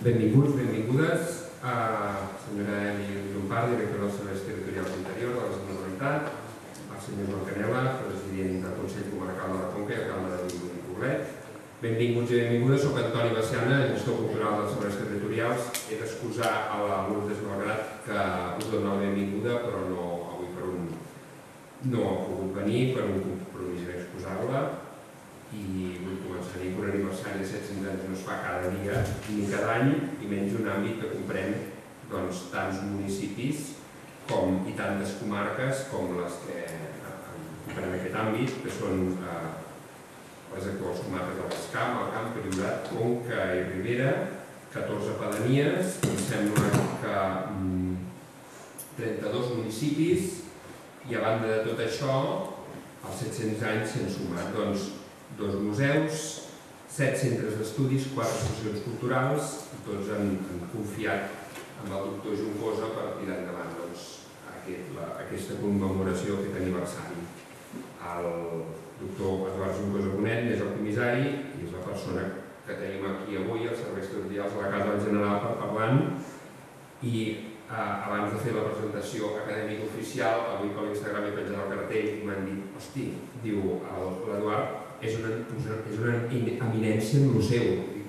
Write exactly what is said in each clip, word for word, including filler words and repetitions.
Benvinguts, benvingudes a la senyora Eli Llompart, directora dels Serveis Territorials d'Interior de la Generalitat, al senyor Joan Canela, president del Consell Comarcal de la Conca i alcalde de Vimbodí i Poblet. Benvinguts i benvingudes, soc Antoni Baciana, gestor cultural dels Serveis Territorials. He d'excusar a la Lourdes Malgrat que us dono la benvinguda, però no avui per un... no ha pogut venir per un compromís d'excusar-la. I vull començar a dir que un aniversari de set-cents anys no es fa cada dia ni cada any, i menys un àmbit que comprèn tants municipis i tantes comarques com les que comprèn aquest àmbit, que són les actuals comarques del Baix Camp, Alt Camp, Priorat, Conca i Ribera, catorze pedanies, em sembla que trenta-dos municipis, i a banda de tot això, als set-cents anys s'han sumat dos museus, set centres d'estudis, quatre associacions culturals, i tots han confiat en el doctor Juncosa per tirar endavant aquesta commemoració, aquest aniversari. El doctor Eduard Juncosa Bonet és el comissari i és la persona que tenim aquí avui als Serveis Territorials de la Casa del General parlant, i abans de fer la presentació acadèmica oficial, avui per l'Instagram he penjat el cartell i m'han dit, hosti, diu l'Eduard, és una eminència en el seu.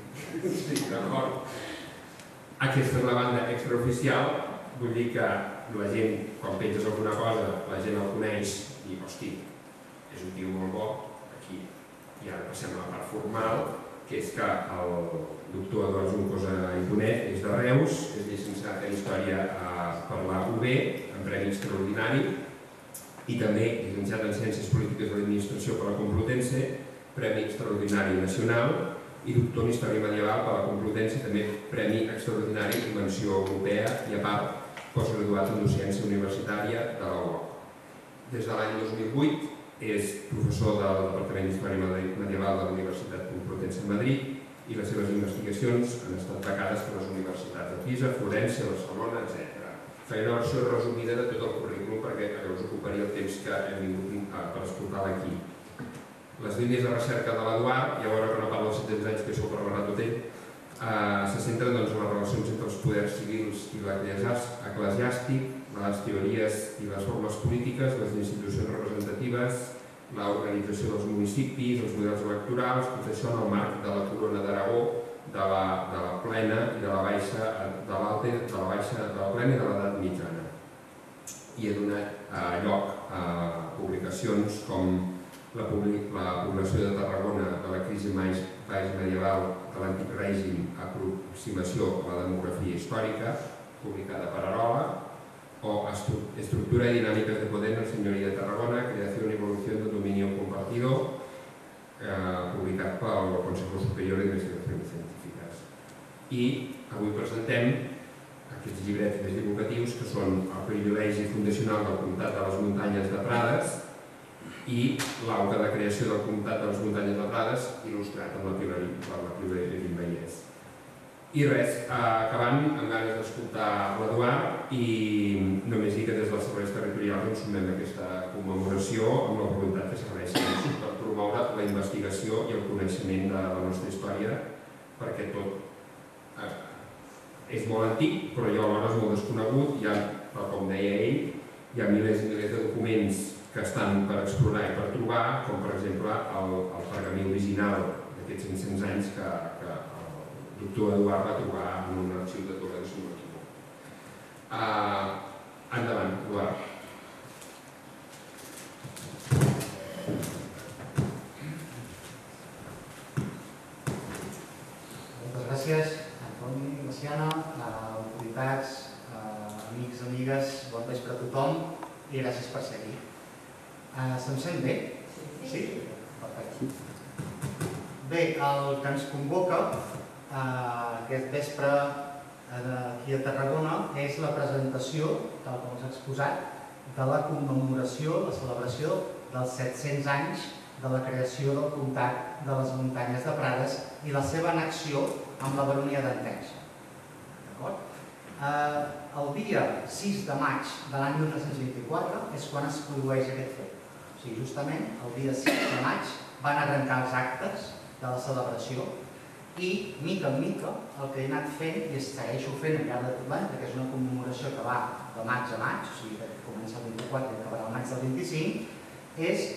Aquesta és la banda extraoficial, vull dir que la gent, quan penses alguna cosa, la gent el coneix i, hosti, és un tio molt bo, aquí. I ara passem a la part formal, que és que el doctor Eduard Juncosa i Bonet és de Reus, és llicenciat en Història per la U B, en Premi Extraordinari, i també llicenciat en Ciències Polítiques de l'Administració per la Complutense, Premi Extraordinari Nacional, i doctor en Història Medieval per la Complutense, també Premi Extraordinari i Menció Europea, i a part postgraduat en Docència Universitària de la U O C. Des de l'any dos mil vuit és professor del Departament d'Història Medieval de la Universitat Complutense de Madrid, i les seves investigacions han estat becades per les universitats de Pisa, Florència, Barcelona, etcètera. Faré una versió resumida de tot el currículum perquè us ocuparia el temps que hem vingut per escoltar aquí. Les línies de recerca de l'Eduard, i a veure que no parlo dels set-cents anys, que això ho parlarà tot ell, se centren en les relacions entre els poders civils i l'eclesiàstic, les teories i les formes polítiques, les institucions representatives, l'organització dels municipis, els models electorals, tot això en el marc de la corona d'Aragó, de la plena i de la baixa, de l'alta, de la baixa, de la plena i de l'edat mitjana. I ha donat lloc a publicacions com la població de Tarragona de la crisi baix medieval de l'antic règim, aproximació a la demografia històrica, publicada per Arola, o Estructura y Dinámicas de Poder en la Señoría de Tarragona, Creación y Evolución del Dominio Compartido, publicat pel Consejo Superior d'Investigacions Científiques. I avui presentem aquests llibrets més divulgatius, que són El privilegi fundacional del Comtat de les Muntanyes de Prades i l'auca de creació del Comtat de les Muntanyes de Prades, il·lustrat per la Pilar Vallès. I res, acabant amb ganes d'escoltar l'Eduard, i només dir que des dels serveis territorials ens sumem a aquesta commemoració amb la voluntat que serveixi per promoure la investigació i el coneixement de la nostra història, perquè tot és molt antic, però alhora és molt desconegut. Hi ha, com deia ell, hi ha milers i milers de documents que estan per explorar i per trobar, com per exemple el pergamí original d'aquests cinc-cents anys que el doctor Eduard va trobar en un arxiu de Toledo, si no m'equivoco. Endavant, Eduard. Moltes gràcies, Antoni Baciana, autoritats, amics, amigues, bon vespre a tothom i gràcies per ser aquí. Se'm sent bé? Sí? Perfecte. Bé, el que ens convoca aquest vespre aquí a Tarragona és la presentació, tal com s'ha exposat, de la commemoració, la celebració dels set-cents anys de la creació del Comtat de les Muntanyes de Prades i la seva annexió amb la baronia d'Entença. El dia sis de maig de l'any mil tres-cents vint-i-quatre és quan es produeix aquest fet. O sigui, justament el dia sis de maig van arrencar els actes de la celebració i, mica en mica, el que he anat fent, i segueixo fent al llarg de tot l'any, perquè és una commemoració que va de maig a maig, o sigui que comença el vint-i-quatre i acabarà el maig del vint-i-cinc, és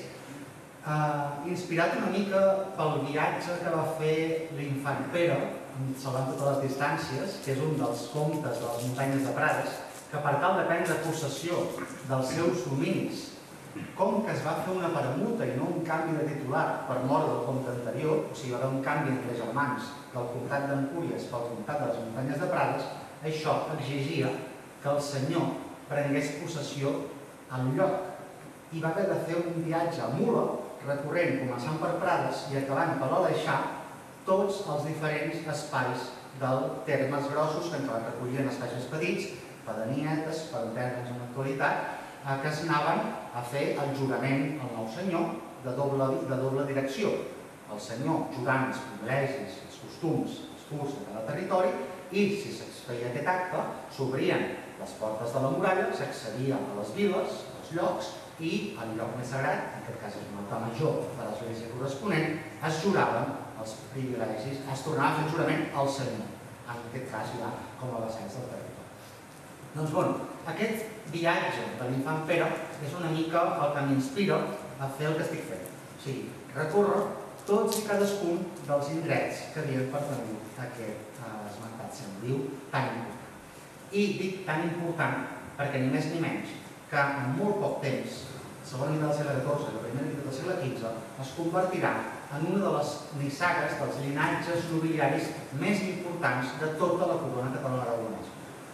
inspirat una mica pel viatge que va fer l'infant Pere, salvant totes les distàncies, que és un dels comtes de les muntanyes de Prades, que per tal de prendre possessió dels seus dominis, com que es va fer una permuta i no un canvi de titular per mort del comte anterior, o sigui, va haver un canvi entre germans del comtat d'Empúries pel comtat de les muntanyes de Prades, això exigia que el senyor prengués possessió al lloc i va haver de fer un viatge a mula, recorrent, començant per Prades i acabant per l'Aleixar, tots els diferents espais dels termes grossos que ens recollien espais més petits, pedanietes, per entendre'ns en l'actualitat, que es anaven a fer el jurament al nou senyor de doble direcció. El senyor jurant els privilegis, els costums, els curs de cada territori i, si es feia aquest acte, s'obrien les portes de la muralla, s'accedia a les viles, als llocs, i el lloc més sagrat, en aquest cas és un altar major de l'església corresponent, es juraven els privilegis, es tornava a fer el jurament al senyor, en aquest cas ja com a vessants del territori. Doncs, bueno, aquest viatge de l'infant Pere és una mica el que m'inspira a fer el que estic fent. O sigui, recórrer tots i cadascun dels indrets que havien pertangut a aquest esmentat senyoriu tan important. I dic tan important perquè ni més ni menys que en molt poc temps, segona meitat del segle catorze i la primera meitat del segle quinze, es convertirà en una de les nissagues dels llinatges nobiliaris més importants de tota la corona catalana aragonesa.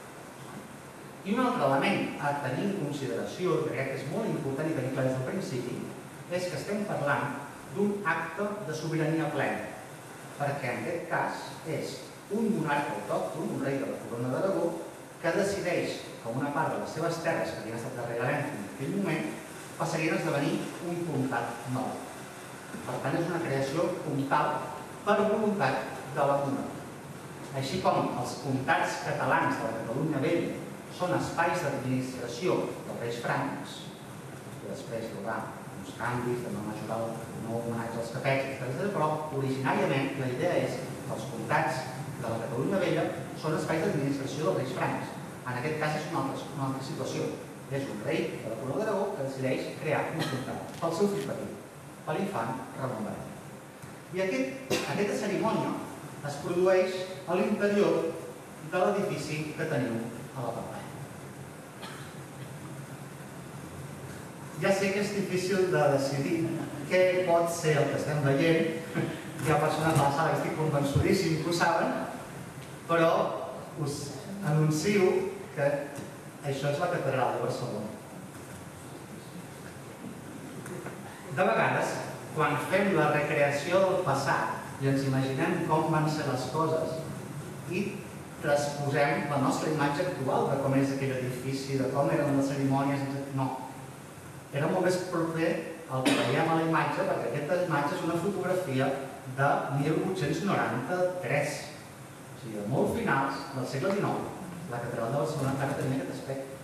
I un altre element a tenir en consideració, que crec que és molt important i tenir clar des del principi, és que estem parlant d'un acte de sobirania plena, perquè en aquest cas és un monarca autòcton, un rei de la corona d'Aragó, que decideix que una part de les seves terres que havien estat darrerament en aquell moment passarien a esdevenir un comtat nou. Per tant, és una creació comtal per voluntat de la monarquia. Així com els comtats catalans de la Catalunya Vella són espais d'administració dels reis francs, que després hi haurà uns canvis de no majoral, no homenatge als capets, etcètera, però originàriament la idea és que els comtats de la Catalunya Vella són espais d'administració dels reis francs. En aquest cas és una altra, una altra situació. És un rei de la corona d'Aragó que decideix crear un comtat pel seu fill petit, per l'infant Ramon Berenguer. I aquest, aquesta cerimònia es produeix a l'interior de l'edifici que teniu a la pantalla. Ja sé que és difícil de decidir què pot ser el que estem veient. Hi ha persones a la sala que estic convençudíssim que ho saben, però us anuncio que això és la catedral de Barcelona. De vegades, quan fem la recreació del passat i ens imaginem com van ser les coses i transposem la nostra imatge actual de com és aquell edifici, de com eren les cerimònies, no. Era molt més proper el que veiem a la imatge, perquè aquesta imatge és una fotografia de mil vuit-cents noranta-tres, o sigui, de molt finals del segle dinou. La catedral de Barcelona encara tenia aquest aspecte.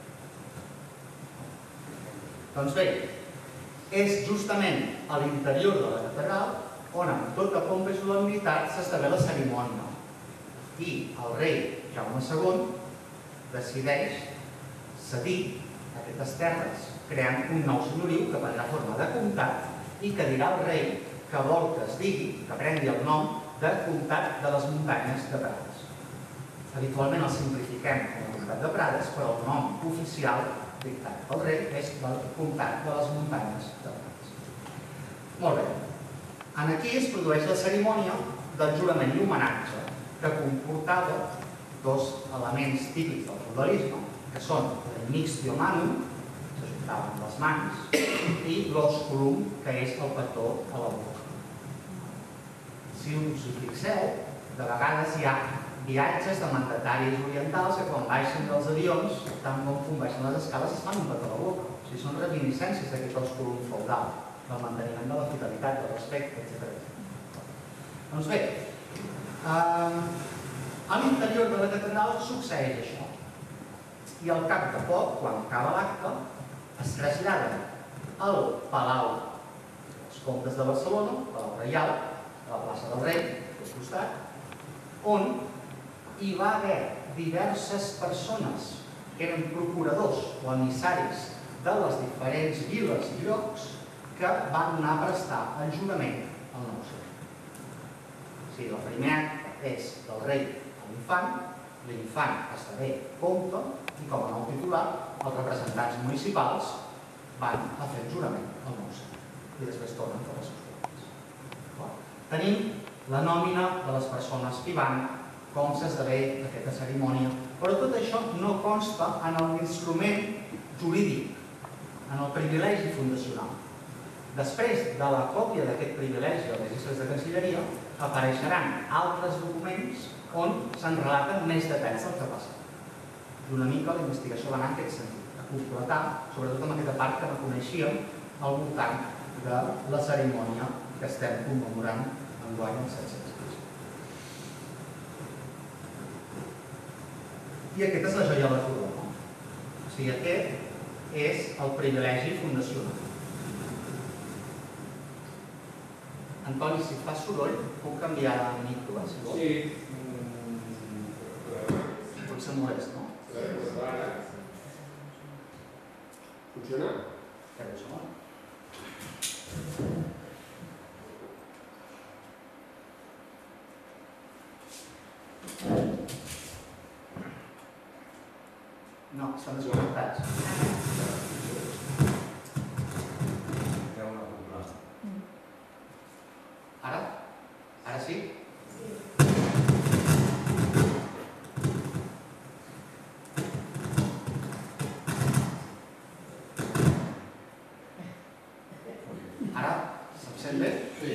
Doncs bé, és justament a l'interior de la catedral on amb tota pompa i solemnitat s'esdevé la cerimònia. I el rei Jaume segon decideix cedir aquestes terres creant un nou senyoriu que prendrà forma de comtat i que dirà al rei que vol que es digui, que prengui el nom de comtat de les muntanyes de Prades. Habitualment el simplifiquem com a comtat de Prades, però el nom oficial dictat pel rei és el comtat de les muntanyes de Prades. Molt bé. Aquí es produeix la cerimònia del jurament i homenatge que comportava dos elements típics del feudalisme, que són l'imixtio manum, que s'ajuntaven les mans, i l'osculum, que és el petó a la boca. Si us hi fixeu, de vegades hi ha viatges de mandataris orientals que quan baixen dels avions, tant com quan baixen les escales, es fan un petó a la boca. O sigui, són reminiscències d'aquest osculum feudal, del manteniment de la fidelitat, del respecte, etcètera. Doncs bé, a l'interior de la catedral succeeix això. I al cap de poc, quan acaba l'acte, es traslladen al Palau dels Comtes de Barcelona, Palau Reial, a la plaça del Rei, al costat, on hi va haver diverses persones que eren procuradors o emissaris de les diferents viles i llocs que van anar a prestar el jurament al nou segle. O sigui, el primer acte és del rei a l'infant, l'infant esdevé comte i com a nou titular els representants municipals van a fer el jurament al nou segle i després tornen per les seus corrents. Tenim la nòmina de les persones que hi van, com s'esdevé aquesta cerimònia, però tot això no consta en l'instrument jurídic, en el privilegi fundacional. Després de la còpia d'aquest privilegi als registres de Cancelleria apareixeran altres documents on se'n relaten més detalls del que passa. I una mica la investigació va anar en aquest sentit, a completar, sobretot en aquesta part que no coneixíem, al voltant de la cerimònia que estem commemorant enguany el set-cents. I aquesta és la joia de la corona. O sigui, aquest és el privilegi fundacional. Antoni, si fas soroll, puc canviar de micro, si vols? Sí. Pot ser molest, no? Funciona? Espera un segon. No, estan desconnectats. Ara? Ara sí? Ara? Se'm sent bé? Sí.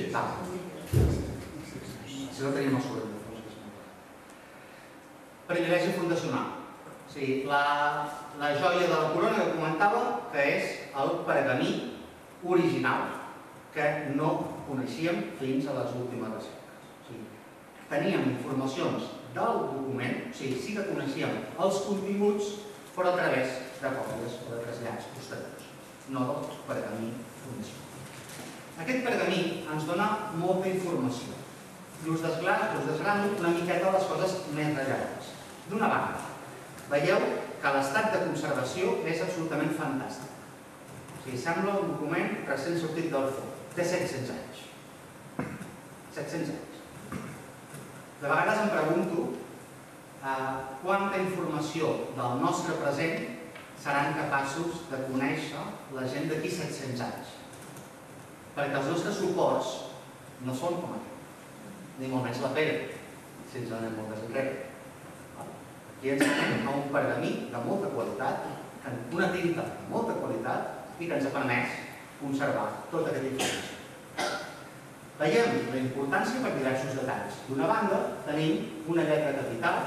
Si no tenim el soroll de fons. Privilegi fundacional. O sigui, la joia de la corona que comentava, que és el pergamí original que no coneixíem fins a les últimes recerques. O sigui, teníem informacions del document, o sigui, sí que coneixíem els continguts, però a través de còpies o de trasllats posteriors, no del pergamí fundacional. Aquest pergamí ens dona molta informació i us desgrano una miqueta les coses més rellevants. D'una banda, veieu que l'estat de conservació és absolutament fantàstic. O sigui, sembla un document recent sortit del forn. Té set-cents anys. set-cents anys. De vegades em pregunto quanta informació del nostre present seran capaços de conèixer la gent d'aquí set-cents anys. Perquè els nostres suports no són com aquest, ni molt menys la pell, si ens anem molt desenrere. Aquí ens anem a un pergamí de molta qualitat, una tinta de molta qualitat i que ens ha permès conservar tota aquesta informació. Veiem la importància per diversos detalls. D'una banda, tenim una lletra capital,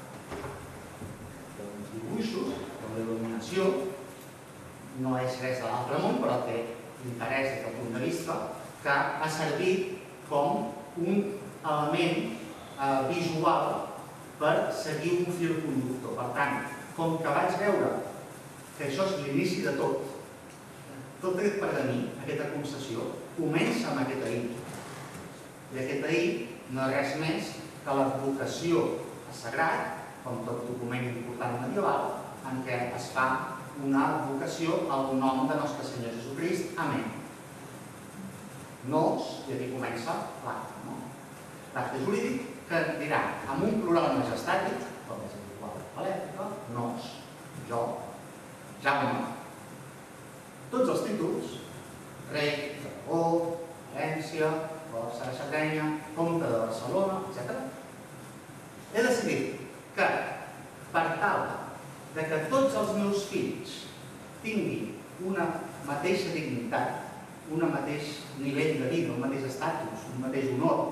uns dibuixos, com la il·luminació, no és res de l'altre món, però té interès des del punt de vista que ha servit com un element visual per seguir un fil conductor. Per tant, com que vaig veure que això és l'inici de tot, tot aquest pergamí, aquesta concessió, comença amb aquest ahir. I aquest ahir no és res més que l'advocació a sagrat, com tot document important medieval, en què es fa una advocació al nom de Nostre Senyor Jesucrist. Amén. Nos, i aquí comença l'acte. L'acte jurídic que dirà amb un plural majestàtic, com és igual a l'època, nos, jo, Jaume, tots els títols, rei d'Aragó, València, Borsa de Sardenya, comte de Barcelona, etcètera. He decidit que, per tal que tots els meus fills tinguin una mateixa dignitat, un mateix nivell de vida, un mateix estatus, un mateix honor,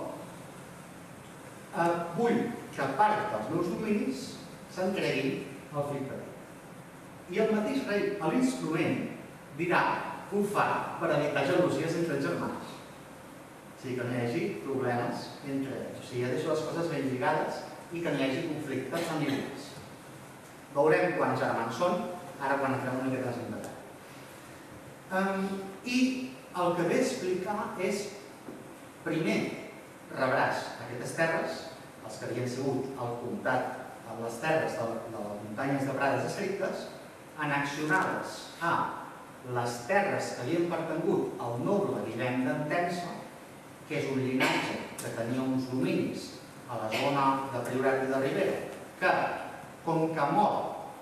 vull que part dels meus dominis s'entreguin al fill petit. I el mateix rei, a l'instrument, dirà que ho fa per evitar gelosies entre els germans. O sigui, que no hi hagi problemes entre ells. O sigui, ja deixo les coses ben lligades i que no hi hagi conflictes familiars. Veurem quants germans són, ara quan entrem una miqueta més en detall. I el que ve a explicar és, primer, rebràs aquestes terres els que havien sigut al comtat a les terres de les muntanyes de Prades escrites, annexionades a les terres que havien pertangut al noble Guillem d'Entença, que és un llinatge que tenia uns dominis a la zona de Priorat i de Ribera, que, com que mor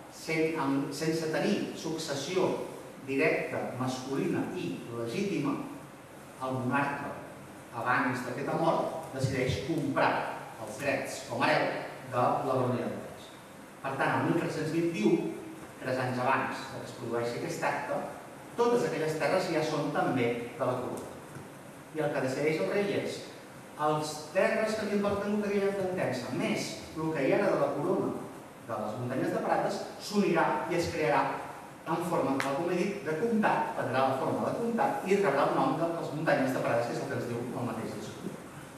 sense tenir successió directa, masculina i legítima, el monarca, abans d'aquesta mort, decideix comprar els drets com a hereu de la baronia d'Entença. Per tant, el mil tres-cents vint-i-u, tres anys abans que es produeixi aquest acte, totes aquelles terres ja són també de la corona. I el que decideix el rei és els terres que havien pertangut a Guillem d'Entença, més el que hi era de la corona de les muntanyes de Prades, s'unirà i es crearà en forma, com he dit, de comtat, prendrà la forma de comtat i rebrà el nom de les muntanyes de Prades, que és el que ens diu el mateix discurs.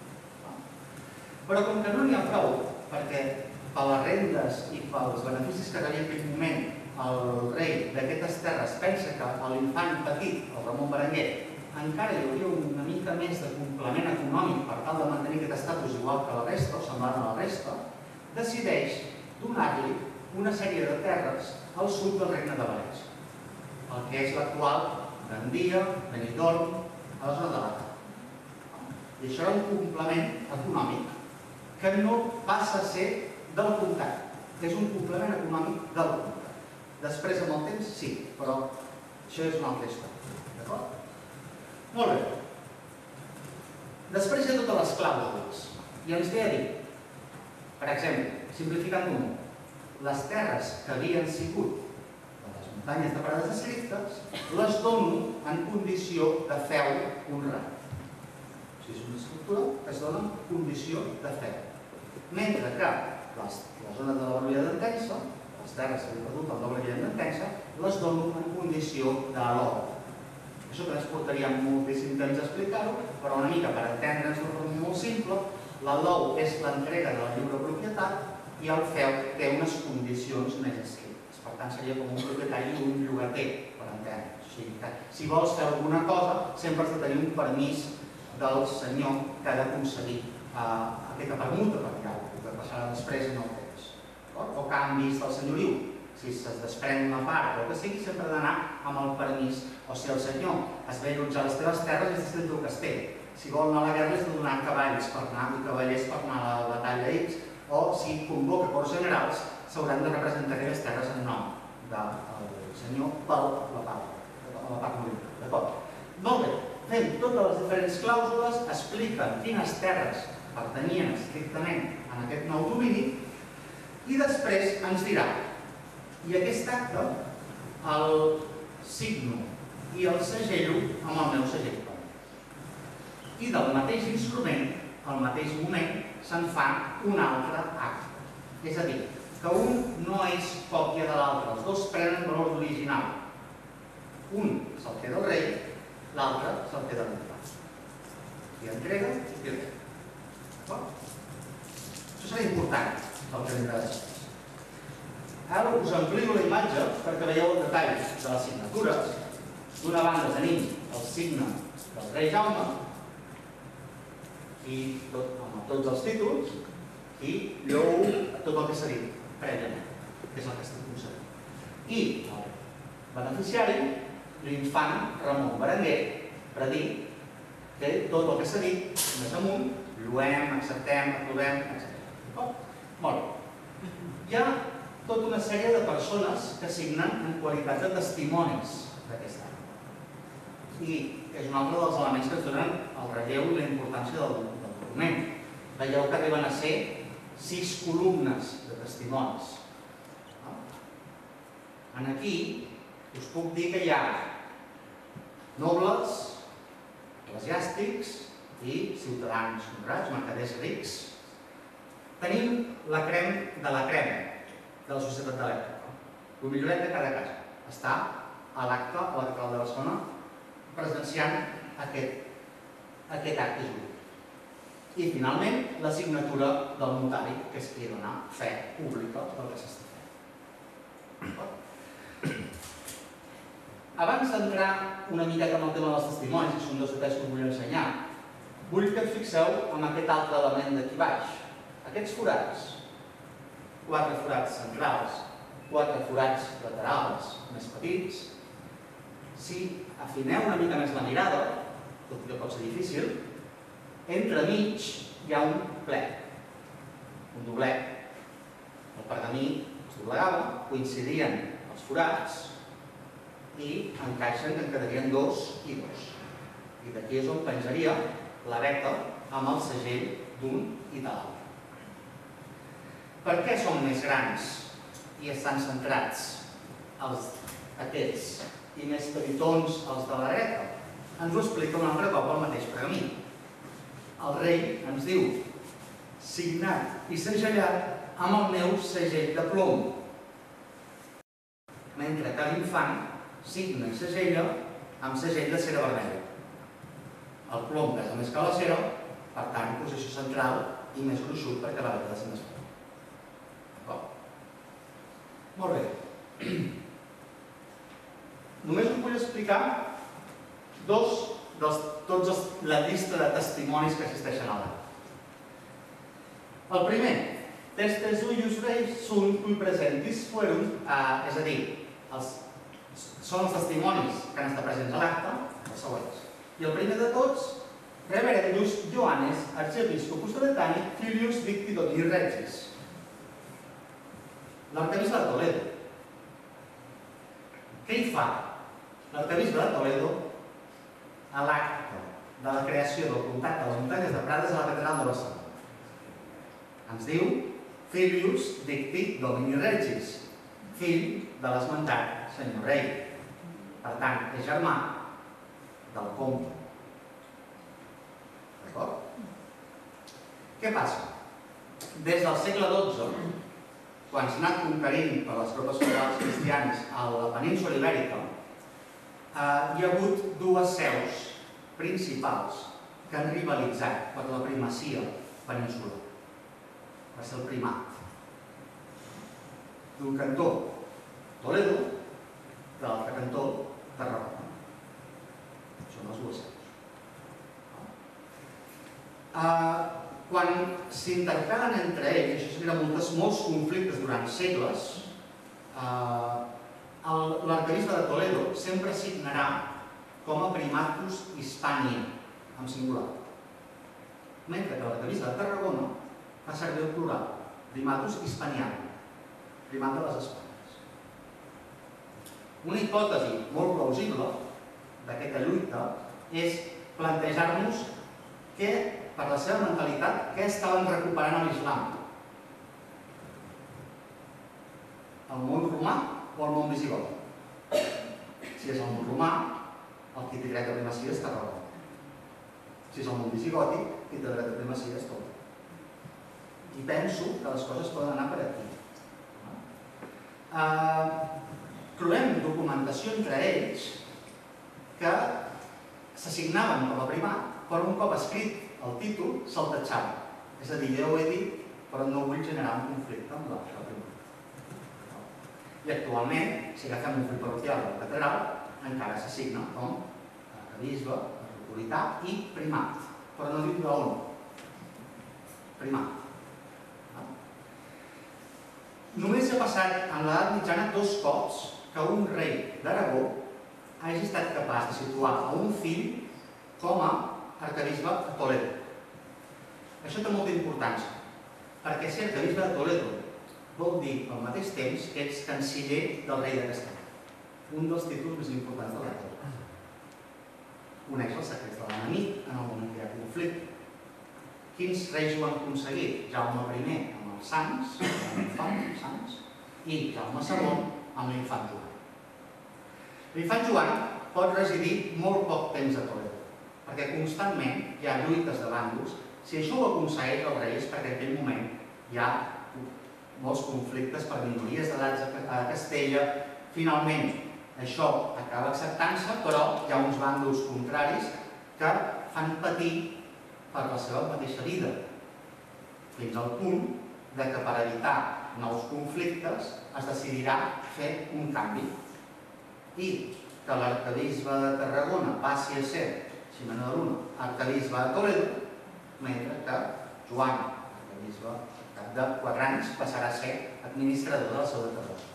Però com que no n'hi ha prou, perquè per les rendes i pels beneficis que rebia en aquell moment el rei d'aquestes terres pensa que l'infant petit, el Ramon Berenguer, encara hi hauria una mica més de complement econòmic per tal de mantenir aquest estatus igual que la resta, o semblant a la resta, decideix donar-li una sèrie de terres al sud del Regne de València, el que és l'actual Gandia, Benidorm, a la zona de l'Ata. I això era un complement econòmic que no passa a ser del comtat, que és un complement econòmic del comtat. Després, amb el temps, sí, però això és una altra història. D'acord? Molt bé. Després hi ha totes les clàusules. I ens ve a dir, per exemple, simplificant un, les terres que havien sigut de les muntanyes de Prades escrites, les dono en condició de feu honrat. O sigui, és una estructura que es dona en condició de feu. Mentre que la zona de la baronia d'Entença, les terres que havien perdut el noble Guillem d'Entença, les dono en condició d'alou. Això que ens portaria moltíssim temps a explicar-ho, però una mica per entendre'ns de forma molt simple, l'alou és l'entrega de la lliure propietat i el feu té unes condicions més escrites. Per tant, seria com un propietari i un llogater, per entendre'ns. Si vols fer alguna cosa, sempre has de tenir un permís del senyor que ha de concedir aquesta permuta, perquè el que passarà després en el temps. O canvis del senyoriu. Si es desprèn una part o el que sigui, sempre ha d'anar amb el permís. O si el senyor es ve a allotjar a les teves terres, és dins del castell. Si vol anar a la guerra, és de donar cavalls per anar i cavallers per anar a la batalla X, o si convoca corts generals, s'hauran de representar aquelles terres en nom del senyor per la part moral. D'acord? Molt bé. Fem totes les diferents clàusules, expliquen quines terres pertanyien estrictament en aquest nou domini i després ens dirà: i aquest acte el signo i el segello amb el meu segell. I del mateix instrument, al mateix moment, se'n fa un altre acte. És a dir, que un no és còpia de l'altre, els dos prenen valor original. Un se'l queda el rei, l'altre se'l queda l'infant. I entrega i queda. Això serà important, el que hem de dir. Ara us amplio la imatge perquè veieu el detall de les signatures. D'una banda tenim el signe del rei Jaume i amb tots els títols i llou tot el que s'ha dit prèviament, que és el que estem concedint. I el beneficiari, l'infant Ramon Berenguer, per dir que tot el que s'ha dit, més amunt, lloem, acceptem, aprovem, etcètera. Molt bé. Hi ha tota una sèrie de persones que signen en qualitat de testimonis d'aquest acte. I és un altre dels elements que ens donen el relleu i la importància del document. Veieu que arriben a ser sis columnes de testimonis. Aquí us puc dir que hi ha nobles, eclesiàstics i ciutadans honrats, mercaders rics. Tenim la crem de la crem de la societat de l'època. El milloret de cada casa està a l'acte a la catedral de Barcelona presenciant aquest acte jurídic. I finalment la signatura del notari, que és qui dona fe pública del que s'està fent. Abans d'entrar una miqueta en el tema dels testimonis, que són dos detalls que us vull ensenyar, vull que et fixeu en aquest altre element d'aquí baix. aquests forats, quatre forats centrals, quatre forats laterals més petits, si afineu una mica més la mirada, tot i que pot ser difícil, entremig hi ha un plec, un doblet. El pergamí es doblegava, coincidien els forats i encaixen que en quedarien dos i dos. I d'aquí és on penjaria la veta amb el segell d'un i de l'altre. Per què són més grans i estan centrats aquests i més petitons els de la dreta? Ens ho explica un altre cop el mateix pergamí. El rei ens diu: signat i segellat amb el meu segell de plom, mentre que l'infant signa i segella amb segell de cera vermella. El plom pesa més que la cera, per tant, posició central i més gruixut perquè la veta ha de ser més forta. Molt bé. Només us vull explicar dos dels tots la llista de testimonis que existeixen a l'art. El primer, testes uius reis sunt cui presentis fuerum, és a dir, són els testimonis que han estat presents a l'acte, els següents. I el primer de tots, Reverendus Johannes Archiepiscopus Toledani Filius Dicti Domini Regis, l'arquebisbe de Toledo. Què hi fa l'arquebisbe de Toledo a l'acte de la creació del comtat de les muntanyes de Prades a la catedral de Barcelona? Ens diu Filius Dicti Domini Regis, fill de l'esmentat senyor rei. Per tant, és germà del comte. D'acord? Què passa? Des del segle dotze, quan s'ha anat conquerint per les tropes federals cristianes a la península ibèrica, hi ha hagut dues seus principals que han rivalitzat per la primacia peninsular. Va ser el primat. D'un cantó, Toledo, de l'altre cantó, Tarragona. Són les dues seus. Quan s'intercalen entre ells, això genera molts conflictes durant segles, l'arquebisbe de Toledo sempre signarà com a primatus Hispania, en singular. Mentre que l'arquebisbe de Tarragona fa servir el plural, primatus Hispaniano, primat de les Espanyes. Una hipòtesi molt plausible d'aquesta lluita és plantejar-nos que, per la seva mentalitat, què estaven recuperant a l'islam? El món romà o el món visigoti? Si és el món romà, el qui té dret a primacia és Tarragona. Si és el món visigoti, qui té dret a primacia és Toledo. I penso que les coses poden anar per aquí. Trobem documentació entre ells que s'assignaven com a primat, però un cop escrit el títol se'l tatxava. És a dir, jo ho he dit, però no vull generar un conflicte amb la primat. I actualment, si agafem un full parroquial de la catedral, encara s'assigna com arquebisbe, metropolità i primat, però no diu d'on. Primat. Només ha passat en l'edat mitjana dos cops que un rei d'Aragó hagi estat capaç de situar a un fill com a arquebisbe de Toledo. Això té molta importància, perquè ser arquebisbe de Toledo vol dir al mateix temps que ets canciller del rei de Castella, un dels títols més importants de l'època. Coneix els secrets de l'enemic en el moment que hi ha conflicte. Quins reis ho han aconseguit? Jaume primer amb els sants, amb l'infant Sants, i Jaume segon amb l'infant Joan. L'infant Joan pot residir molt poc temps a Toledo, perquè constantment hi ha lluites de bàndols. Si això ho aconsegueix el rei és perquè en aquell moment hi ha molts conflictes per minories d'edats a Castella. Finalment, això acaba acceptant-se, però hi ha uns bàndols contraris que fan patir per la seva mateixa vida, fins al punt que per evitar nous conflictes es decidirà fer un canvi i que l'arquebisbe de Tarragona passi a ser, si me n'adona, arquebisbe de Toledo, mentre que Joan, arquebisbe al cap de quatre anys passarà a ser administrador de la Seu de Tarragona.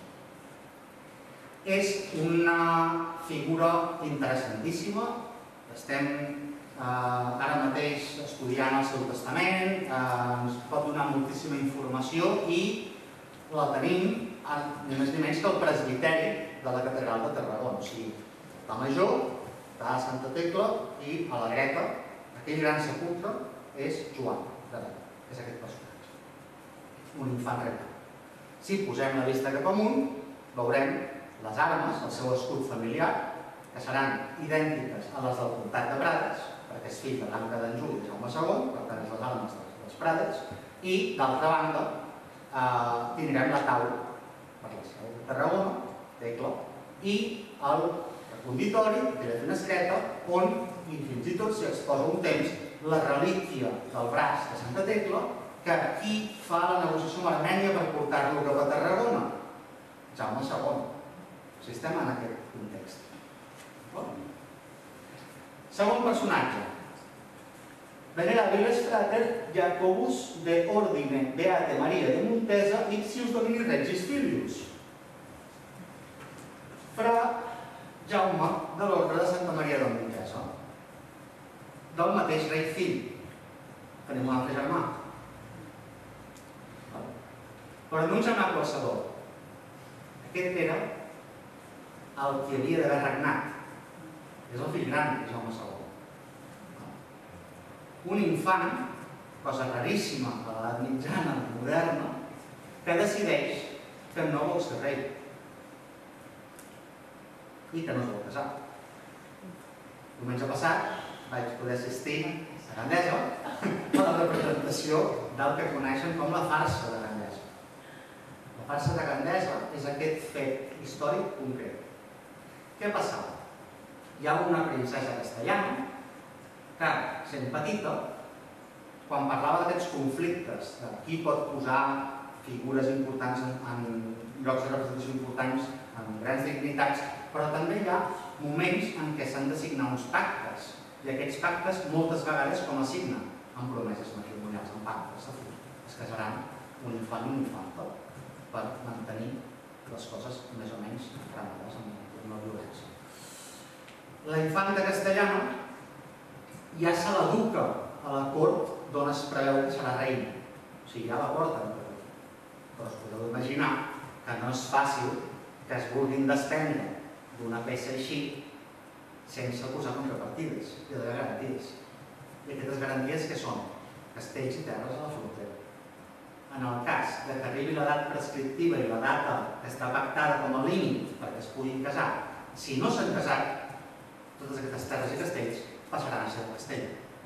És una figura interessantíssima, estem ara mateix estudiant el seu testament, ens pot donar moltíssima informació i la tenim ni més ni menys que el presbiteri de la Catedral de Tarragona. O sigui, l'altar major està a Santa Tecla i a la dreta, aquell gran sepulcre, és Joan de Déu, és aquest personatge, un infant regnat. Si posem la vista cap amunt, veurem les armes, el seu escut familiar, que seran idèntiques a les del comtat de Prades, perquè és fill de l'Anca d'en Juli i Jaume segon, per tant és les armes dels Prades, i d'altra banda tindrem la taula per la Seu de Tarragona, Tecla, i el reconditori de la finestreta, on fins i tot s'hi exposa un temps la relíquia del braç de Santa Tecla, que qui fa la negociació amb Armènia per portar-lo cap a Tarragona? Jaume segon. Si estem en aquest context. Segon personatge. Venerabiles frater Jacobus de Ordine Beate Maria de Montesa ipsius Domini Regis Filius. Fra Jaume de l'Orde de Santa Maria de Montesa, del mateix rei fill. Tenim un altre germà. Però no un germà qualsevol. Aquest era el que havia d'haver regnat. És el fill gran de Jaume segon. Un infant, cosa raríssima a l'edat mitjana moderna, que decideix que no vol ser rei i que no es vol casar. Diumenge passat vaig poder assistir a Gandesa a la representació del que coneixen com la farsa de Gandesa. La farsa de Gandesa és aquest fet històric concret. Què passava? Hi ha una princesa castellana que, sent petita, quan parlava d'aquests conflictes, de qui pot posar figures importants en llocs de representació importants, en grans dignitats, però també hi ha moments en què s'han de signar uns pactes, i aquests pactes moltes vegades com a signen amb promeses matrimonials, amb pactes de futur. Es casaran un infant i un infanta per mantenir les coses més o menys frenades amb la violència. La infanta castellana ja se l'educa a la cort d'on es preveu que serà reina. O sigui, ja la porten. Però us podeu imaginar que no és fàcil que es vulguin desprendre d'una peça així sense posar contrapartides i de garanties. I aquestes garanties què són? Castells i terres a la frontera. En el cas que arribi l'edat prescriptiva i la data que està pactada com a límit perquè es puguin casar, si no s'han casat, totes aquestes terres i castells passaran a ser el castell.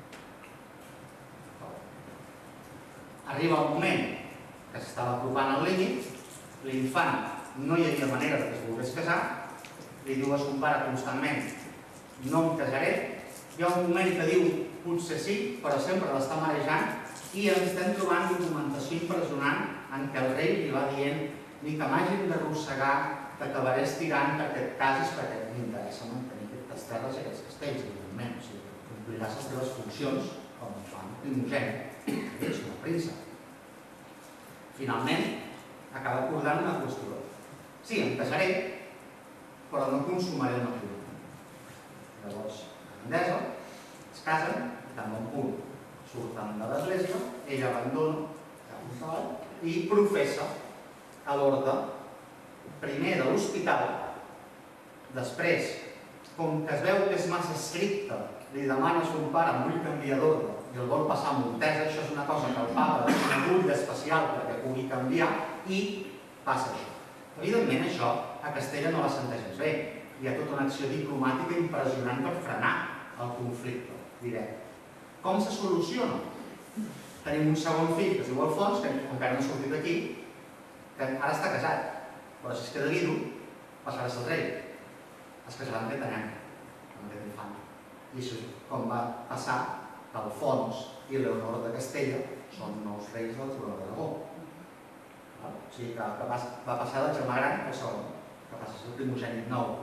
Arriba el moment que s'estava apropant al límit, l'infant no hi havia manera que es volgués casar, li diu a son pare constantment no em casaré, hi ha un moment que diu potser sí, però sempre l'està marejant i ens estem trobant documentació impressionant en què el rei li va dient ni que m'hagin d'arrossegar, t'acabaré estirant perquè et casis perquè m'interessa mantenir les terres i aquests castells, evidentment. O sigui, compliràs les teves funcions com a infant primogènit, que ets una príncep. Finalment, acaba acordant una qüestió. Sí, em casaré, però no consumaré el matrimoni. Llavors, a Gandesa, es casen, i tan bon punt surten de l'església, ell abandona i professa a l'orde, primer de l'hospital, després, com que es veu que és massa estricte, li demana a son pare vull canviar d'ordre i el vol passar a Montesa, això és una cosa que el papa té una bulla especial perquè pugui canviar i passa això. Evidentment això a Castella no la senteix bé, hi ha tota una acció diplomàtica impressionant per frenar el conflicte directe. Com se soluciona? Tenim un segon fill que es diu Alfons, que encara no ha sortit d'aquí, que ara està casat, però si es queda vidu passarà a ser el rei. Es casarà amb aquest any, amb aquest infant. I això és com va passar que Alfons i Leonor de Castella són nous reis del Corona d'Aragó. O sigui que va passar del germà gran al segon, que passa a ser el primogènit nou.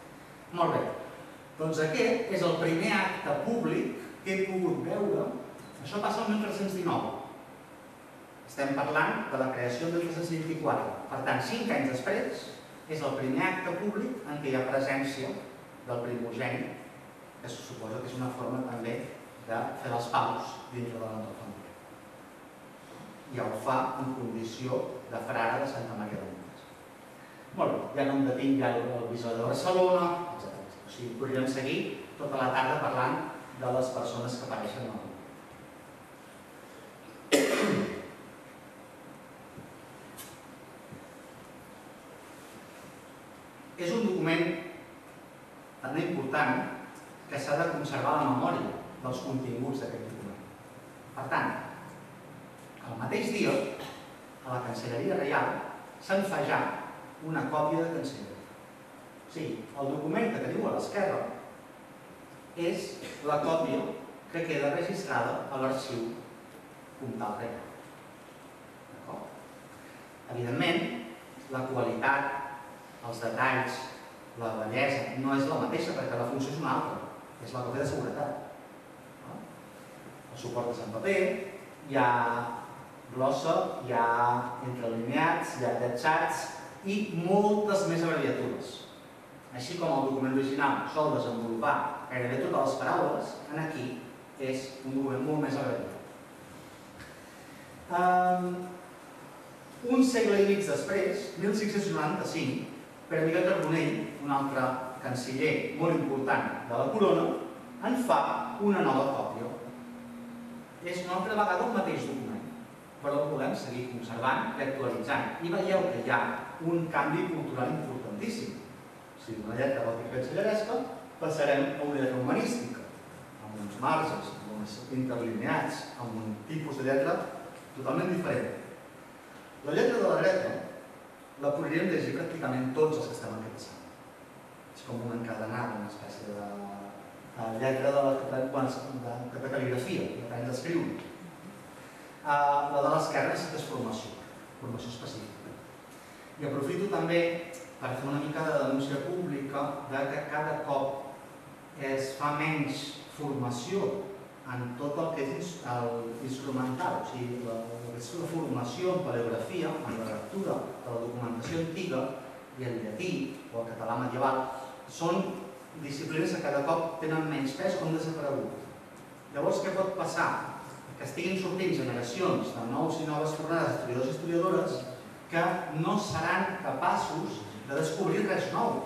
Molt bé. Doncs aquest és el primer acte públic que he pogut veure Això passa el mil tres-cents dinou. Estem parlant de la creació del mil tres-cents vint-i-quatre. Per tant, cinc anys després, és el primer acte públic en què hi ha presència del primogènit, que se suposa que és una forma també de fer les paus dintre de la nostra família. I ho fa en condició de frare de Santa Maria de Montes. Molt bé, ja no em detinc ja el bisbe de Barcelona, etcètera. O sigui, podríem seguir tota la tarda parlant de les persones que apareixen en el és un document també important que s'ha de conservar la memòria dels continguts d'aquest document. Per tant, el mateix dia, a la Cancelleria Reial, se'n fa ja una còpia de cancelleria. O sigui, el document que teniu a l'esquerra és la còpia que queda registrada a l'arxiu comtal reial. Evidentment, la qualitat, els detalls, la bellesa, no és la mateixa perquè la funció és una altra, és la còpia de seguretat. El suport és en paper, hi ha glossa, hi ha entrelineats, hi ha lletjats i moltes més abreviatures. Així com el document original sol desenvolupar gairebé totes les paraules, aquí és un document molt més abreviat. Un segle i mig després, mil cinc-cents noranta-cinc, Pere Miquel Carbonell, un altre canceller molt important de la corona, en fa una nova còpia. És una altra vegada el mateix document, però el volem seguir conservant i actualitzant. I veieu que hi ha un canvi cultural importantíssim. O sigui, d'una lletra gòtica cancelleresca passarem a una lletra humanística, amb uns marges, amb uns interlineats, amb un tipus de lletra totalment diferent. La lletra de la dreta la podríem llegir pràcticament tots els que estem en aquest sala. És com una encadenada, una espècie de lletra de cal·ligrafia, que t'has d'escriure. La de l'esquerra és formació, formació específica. I aprofito també per fer una mica de denúncia pública que cada cop es fa menys formació en tot el que és instrumental, o sigui, la formació en paleografia, en la lectura de la documentació antiga i el llatí o el català medieval, són disciplines que cada cop tenen menys pes o han desaparegut. Llavors, què pot passar? Que estiguin sortint generacions de nous i noves fornades d'historiadors i historiadores que no seran capaços de descobrir res nou.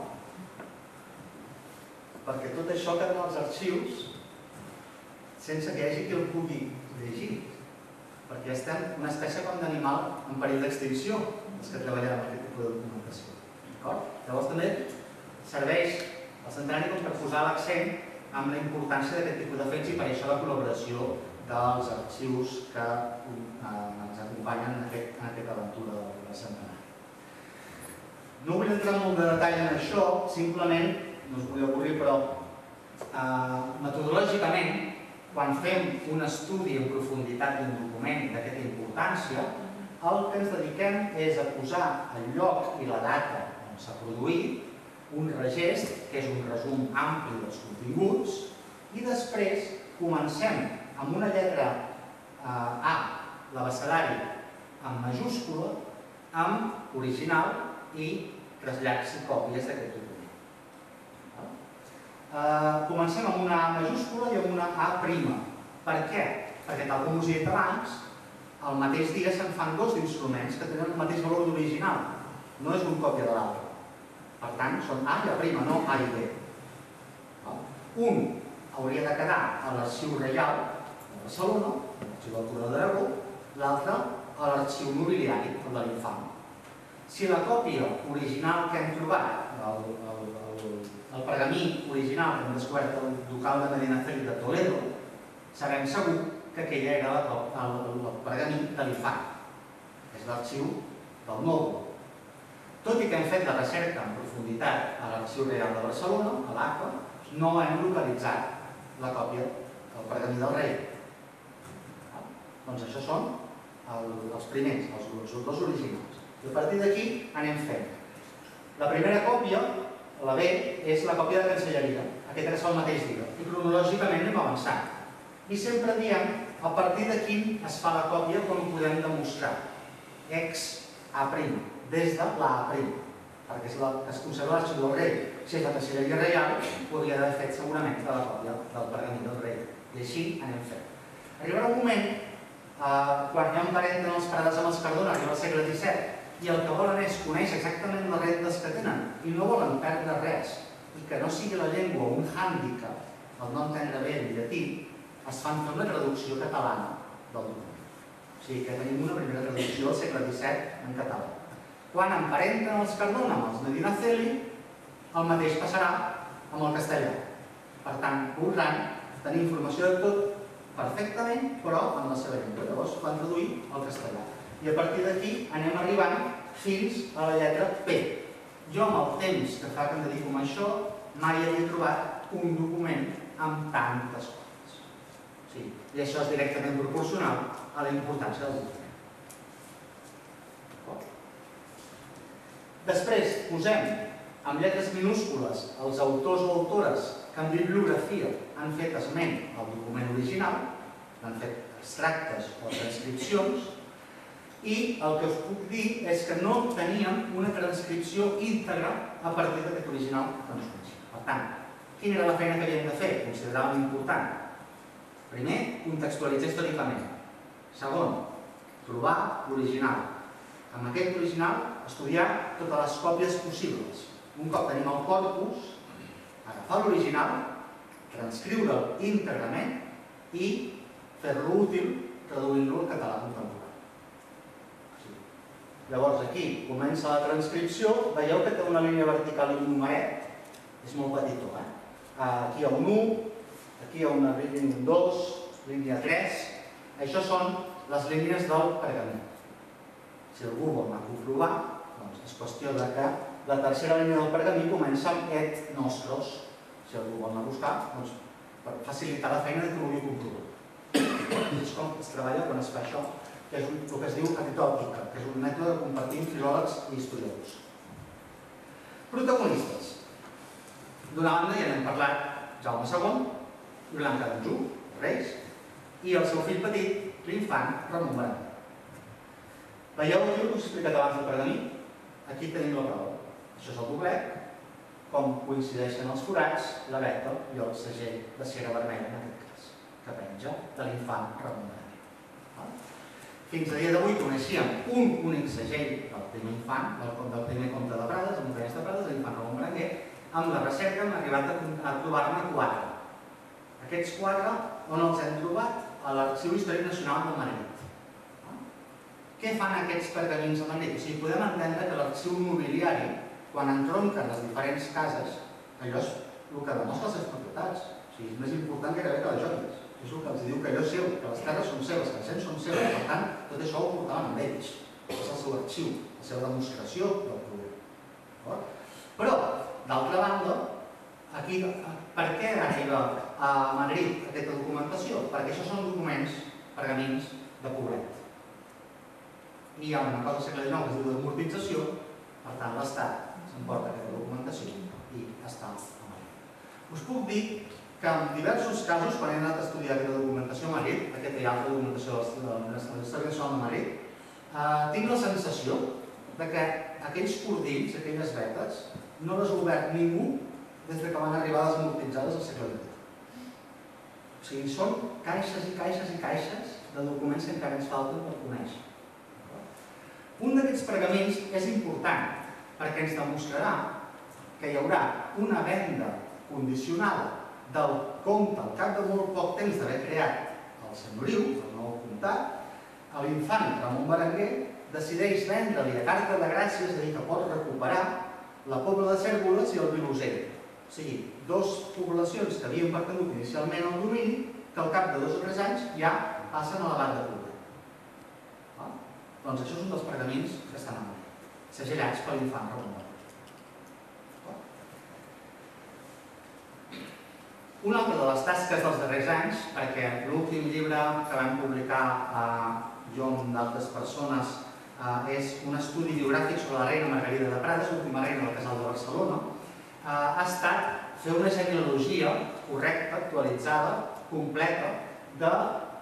Perquè tot això queda als arxius sense que hi hagi qui el pugui llegir, perquè estem una espècie com d'animal en perill d'extinció, els que treballem amb aquest tipus de documentació. Llavors també serveix el centenari per posar l'accent en la importància d'aquest tipus de fets i per això la col·laboració dels arxius que ens acompanyen en aquesta aventura del centenari. No vull entrar molt de detall en això, simplement, no us vull avorrir, però metodològicament, quan fem un estudi en profunditat d'un document d'aquesta importància, el que ens dediquem és a posar el lloc i la data on s'ha produït, un regest, que és un resum ampli dels continguts, i després comencem amb una lletra A, l'abecedari, en majúscula, amb original i trasllats i còpies d'aquest document. Comencem amb una A majúscula i amb una A prima. Per què? Perquè, tal com us he dit abans, al mateix dia se'n fan dos instruments que tenen el mateix valor d'original. No és un còpia de l'altre. Per tant, són A i A prima, no A i B. Un hauria de quedar a l'Arxiu Reial de Barcelona, a l'Arxiu del Corona d'Aragó, l'altre a l'Arxiu Nobiliari, el de l'Infant. Si la còpia original que hem trobat, el pergamí original que hem descobert al ducal de Medinaceli de Toledo, sabem segur que aquella era el pergamí de l'Infant, és l'arxiu del Novo. Tot i que hem fet la recerca en profunditat a l'Arxiu Reial de Barcelona, a l'A C A, no hem localitzat la còpia del pergamí del rei. Doncs això són els primers, els dos originals. I a partir d'aquí anem fent. La primera còpia, la B, és la còpia de cancelleria. Aquest és el mateix dia. I cronològicament anem avançant. I sempre diem A partir d'aquí es fa la còpia com podem demostrar. Ex A', des de la A', perquè és la que es conserva l'arxiu del rei. Si és la cancilleria reial, podria haver fet segurament de la còpia del pergamí del rei. I així anem fent. Arribarà un moment, quan ja emparenten els Prades amb els Cardona, arriba al segle disset, i el que volen és conèixer exactament les rendes que tenen i no volen perdre res, i que no sigui la llengua un hàndicap, el no entendre bé el llatí, es fan fer una traducció catalana del document. O sigui que tenim una primera traducció del segle disset en català. Quan emparenten els Cardona amb els Medinaceli, el mateix passarà amb el castellà. Per tant, podran tenir informació de tot perfectament, però en la seva llengua. Llavors van traduir al castellà. I a partir d'aquí anem arribant fins a la lletra P. Jo, amb el temps que fa que em dedico a això, mai havia trobat un document amb tantes coses. I això és directament proporcional a la importància del document. Després posem amb lletres minúscules els autors o autores que en bibliografia han fet esment al document original, han fet extractes o transcripcions, i el que us puc dir és que no teníem una transcripció íntegra a partir d'aquest original que ens coneixem. Per tant, quina era la feina que havíem de fer? Consideràvem important. Primer, contextualitzar històricament. Segon, trobar l'original. Amb aquest original, estudiar totes les còpies possibles. Un cop tenim el corpus, agafar l'original, transcriure'l íntegrament i fer-lo útil traduint-lo al català contemporani. Llavors aquí comença la transcripció, veieu que té una línia vertical i un numeret, és molt petitó. Aquí hi ha un u, aquí hi ha una línia un dos, línia tres, això són les línies del pergamí. Si algú vol anar a comprovar, doncs és qüestió que la tercera línia del pergamí comença amb et nostros. Si algú vol anar a buscar, doncs per facilitar la feina de que vulgui comprovar. És com es treballa quan es fa això, que és el que es diu anecdòtica, que és un mètode de compartir amb filòlegs i historiadors. Protagonistes. D'una banda ja n'hem parlat Jaume segon, Blanca d'Anjou, reis, i el seu fill petit, l'infant Ramon Berenguer. Veieu el que us he explicat abans del pergamí? Aquí tenim la prova. Això és el doblet, com coincideixen els forats, la veta i el segell de cera vermella, en aquest cas, que penja de l'infant Ramon Berenguer. Fins a dia d'avui coneixíem un únic segell del primer infant, del primer comte de Prades, el Montañès de Prades, l'infant Ramon Berenguer. Amb la recerca hem arribat a trobar-ne quatre. Aquests quatre, on els hem trobat? A l'Arxiu Històric Nacional de Madrid. Què fan aquests pergamins a Madrid? O sigui, podem entendre que l'arxiu mobiliari, quan entronquen les diferents cases, allò és el que demostra les seves propietats. O sigui, és més important gairebé que les joies. És el que els diu que allò és seu, que les terres són seves, que els cens són seves, per tant, tot això ho portaven amb ells. És el seu arxiu, la seva demostració del problema. Però, d'altra banda, aquí, per què arriba a Madrid aquesta documentació? Perquè això són documents, pergamins, de poblet. I hi ha una cosa al segle dinou que es diu d'amortització, per tant, l'Estat s'emporta aquesta documentació i està a Madrid. Us puc dir que en diversos casos, quan he anat a estudiar aquesta documentació a Madrid, aquesta i altra documentació de la Història Nacional de Madrid, tinc la sensació que aquells cordills, aquelles vetes, no les ha obert ningú des que van arribar desamortitzades al segle divuit. O sigui, són caixes i caixes i caixes de documents que encara ens falten per conèixer. Un d'aquests pergamins és important perquè ens demostrarà que hi haurà una venda condicionada del comte al cap de molt poc temps d'haver creat el senyoriu, el nou comtat, l'infant Ramon Berenguer decideix vendre-li a carta de gràcies, és a dir, que pot recuperar la Pobla de Cérvoles i el Vilosell. O sigui, dues poblacions que havien pertangut inicialment al domini, que al cap de dos o tres anys ja passen a la banda pública. Doncs això és un dels pergamins que estan a Madrid, segellats per l'infant Ramon Berenguer. Una altra de les tasques dels darrers anys, perquè l'últim llibre que vam publicar jo amb d'altres persones és un estudi biogràfic sobre la reina Margarida de Prades, l'última reina del Casal de Barcelona, ha estat fer una genealogia correcta, actualitzada, completa, de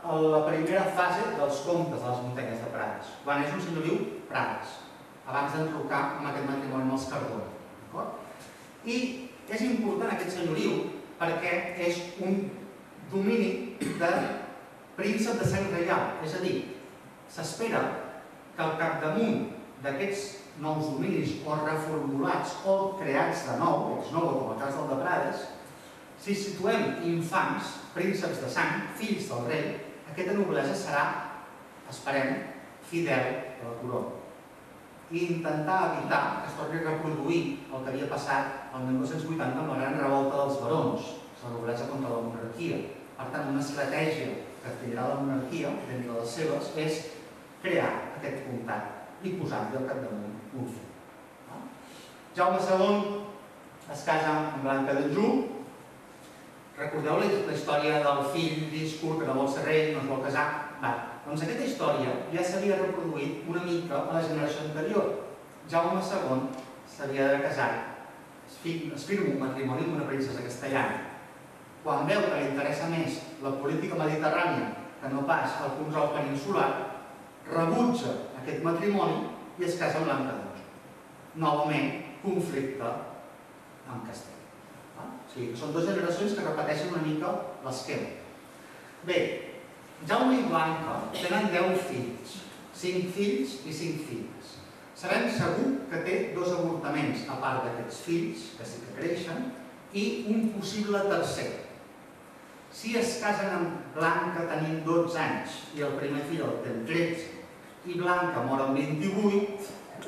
la primera fase dels comtes de les muntanyes de Prades, quan és un senyoriu Prades, abans d'enrocar amb aquest matrimoni amb els Cardona. I és important aquest senyoriu perquè és un domini de príncep de sang reial, és a dir, s'espera que al capdamunt d'aquests nous dominis o reformulats o creats de nou, ex novo, com el cas del de Prades, si situem infants, prínceps de sang, fills del rei, aquesta noblesa serà, esperem, fidel a la corona. I intentar evitar que es torni a reproduir el que havia passat el mil nou-cents vuitanta amb la gran revolta dels barons, la noblesa contra la monarquia. Per tant, una estratègia que tindrà la monarquia, d'entre les seves, és crear aquest comtat i posar-li al capdamunt un fill. Jaume segon es casa amb Blanca d'Anjou. Recordeu la història del fill d'Íscur que no vol ser rei, no es vol casar? Doncs aquesta història ja s'havia reproduït una mica a la generació anterior. Jaume segon s'havia de casar, es firma un matrimoni amb una princesa castellana. Quan veu que li interessa més la política mediterrània que no pas el control peninsular, rebutja aquest matrimoni i es casa amb Blanca d'Anjou. Novament, conflicte amb Castella. O sigui, són dues generacions que repeteixen una mica l'esquema. Bé, Jaume i Blanca tenen deu fills, cinc fills i cinc filles. Sabem segur que té dos avortaments, a part d'aquests fills, que sí que creixen, i un possible tercer. Si es casen amb Blanca tenint dotze anys i el primer fill el té tretze i Blanca mor amb vint-i-vuit,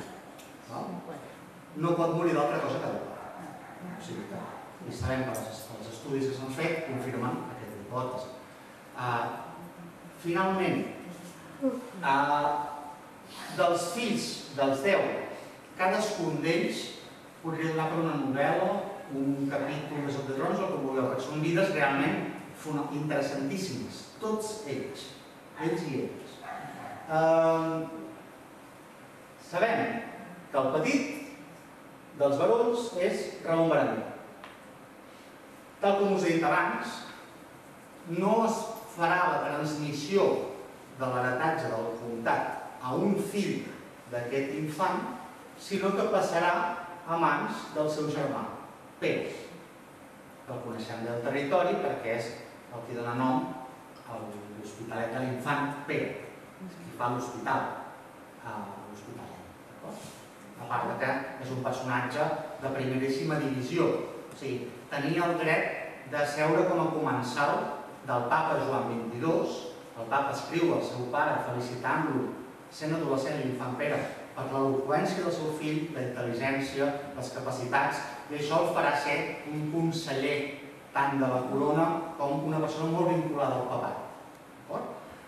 no pot morir d'altra cosa que de part. I sabem que els estudis que s'han fet confirmen aquesta hipòtesi. Finalment, dels fills dels deu, cadascun d'ells podria donar per una novel·la, un capítol de Joc de Trons o com vulgueu, perquè són vides realment interessantíssimes, tots ells, ells i ells. Sabem que el petit dels barons és Ramon Berenguer. Tal com us he dit abans, no es farà la transmissió de l'heretatge del comtat a un fill d'aquest infant, sinó que passarà a mans del seu germà, Pere. El coneixem del territori perquè és el que dona nom a l'Hospitalet de l'Infant Pere, qui fa l'hospital a l'Hospitalet. A part que és un personatge de primeríssima divisió, o sigui, tenia el dret de seure com a comensal del papa Joan vint-i-dos. El papa escriu al seu pare felicitant-lo, sent adolescent l'infant Pere, per l'eloqüència del seu fill, la intel·ligència, les capacitats, i això el farà ser un conseller tant de la corona com una persona molt vinculada al papat.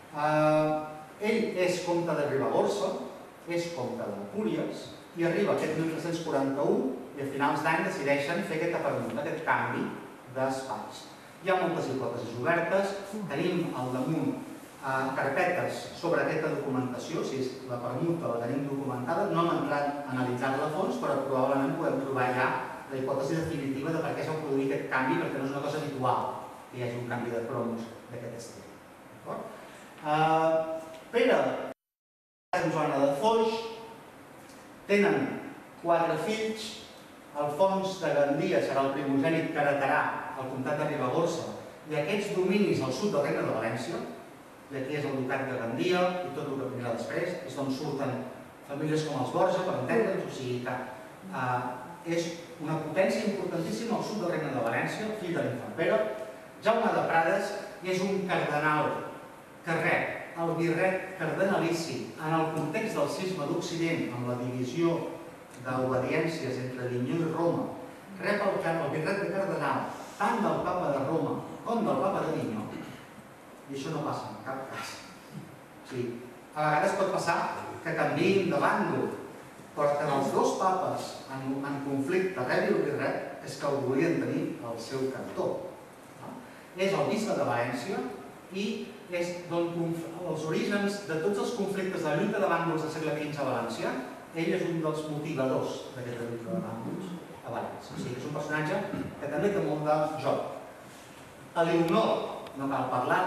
Ell és comte de Ribagorça, és comte de Empúries, i arriba aquest mil tres-cents quaranta-u i a finals d'any decideixen fer aquesta permuta, aquest canvi d'espais. Hi ha moltes hipòtesis obertes, tenim al damunt carpetes sobre aquesta documentació, si la permuta la tenim documentada, no hem entrat a analitzar-la a fons, però probablement podem trobar ja la hipòtesi definitiva de per què s'ha produït aquest canvi, perquè no és una cosa habitual que hi hagi un canvi de cromos d'aquest estil. Pere i Sant Joana de Foix tenen quatre fills. Alfons de Gandia serà el primogènit que heretarà el comtat de Ribagorça i aquests dominis al sud del Regne de València, i aquí és el ducat de Gandia i tot el que vindrà després, és d'on surten famílies com els Borja, per entendre'ns, o sigui que és una potència importantíssima al sud del Regne de València, fill de l'infant Pere. Jaume de Prades és un cardenal que rep el birret cardenalici en el context del cisma d'Occident, amb la divisió d'obediències entre Avinyó i Roma, rep el birret de cardenal tant del papa de Roma com del papa d'Avinyó, i això no passa en cap cas. O sigui, a vegades pot passar que canviïn de bàndol, però que els dos papes en conflicte rebin el birret és que el volien tenir al seu cantó. És el bisbe de València i és els orígens de tots els conflictes de la lluita de bàndols del segle quinze a València. Ell és un dels motivadors d'aquesta lluita de bàndols a València. O sigui, és un personatge que també té molt de joc. A Leonor no cal parlar-ne,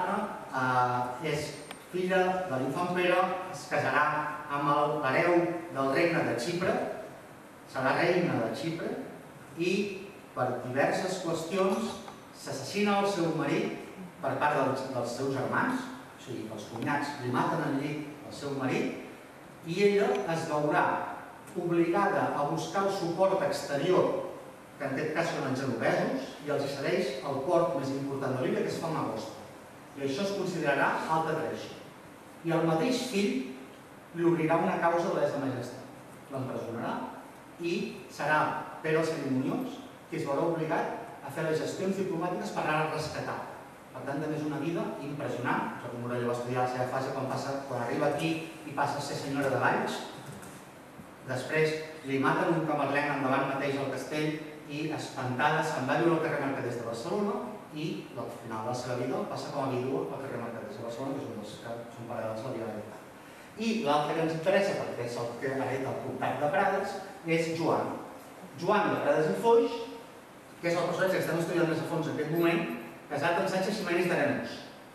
és filla de l'infant Pere, es casarà amb l'hereu del regne de Xipre, serà reina de Xipre, i per diverses qüestions s'assassina el seu marit per part dels seus germans, o sigui, els cunyats li maten al llit el seu marit, i ella es veurà obligada a buscar el suport exterior, que en aquest cas són els genovesos, i els cedeix el port més important de l'illa, que és Famagosta. I això es considerarà alta traició. I el mateix fill li obrirà una causa de lesa majestat. L'empresonarà i serà Pere el Cerimoniós qui es veurà obligat a fer les gestions diplomàtiques per anar a rescatar. Per tant, també és una vida impressionant. Joaquim Morello va estudiar la seva fase quan arriba aquí i passa a ser senyora de Valls. Després li maten un camarlenc endavant mateix al castell i, espantada, se'n va viure al carrer Mercaders de Barcelona i al final de la seva vida passa com a vídua al carrer Mercaders de Barcelona, que és un dels que són paral·lels a la vida heretada. I l'altre que ens interessa, perquè és el que hereta el comtat de Prades, és Joan. Joan de Prades i Foix, que és el personatge que estem estudiant més a fons en aquest moment, casat amb Sança Ximenis d'Arenós.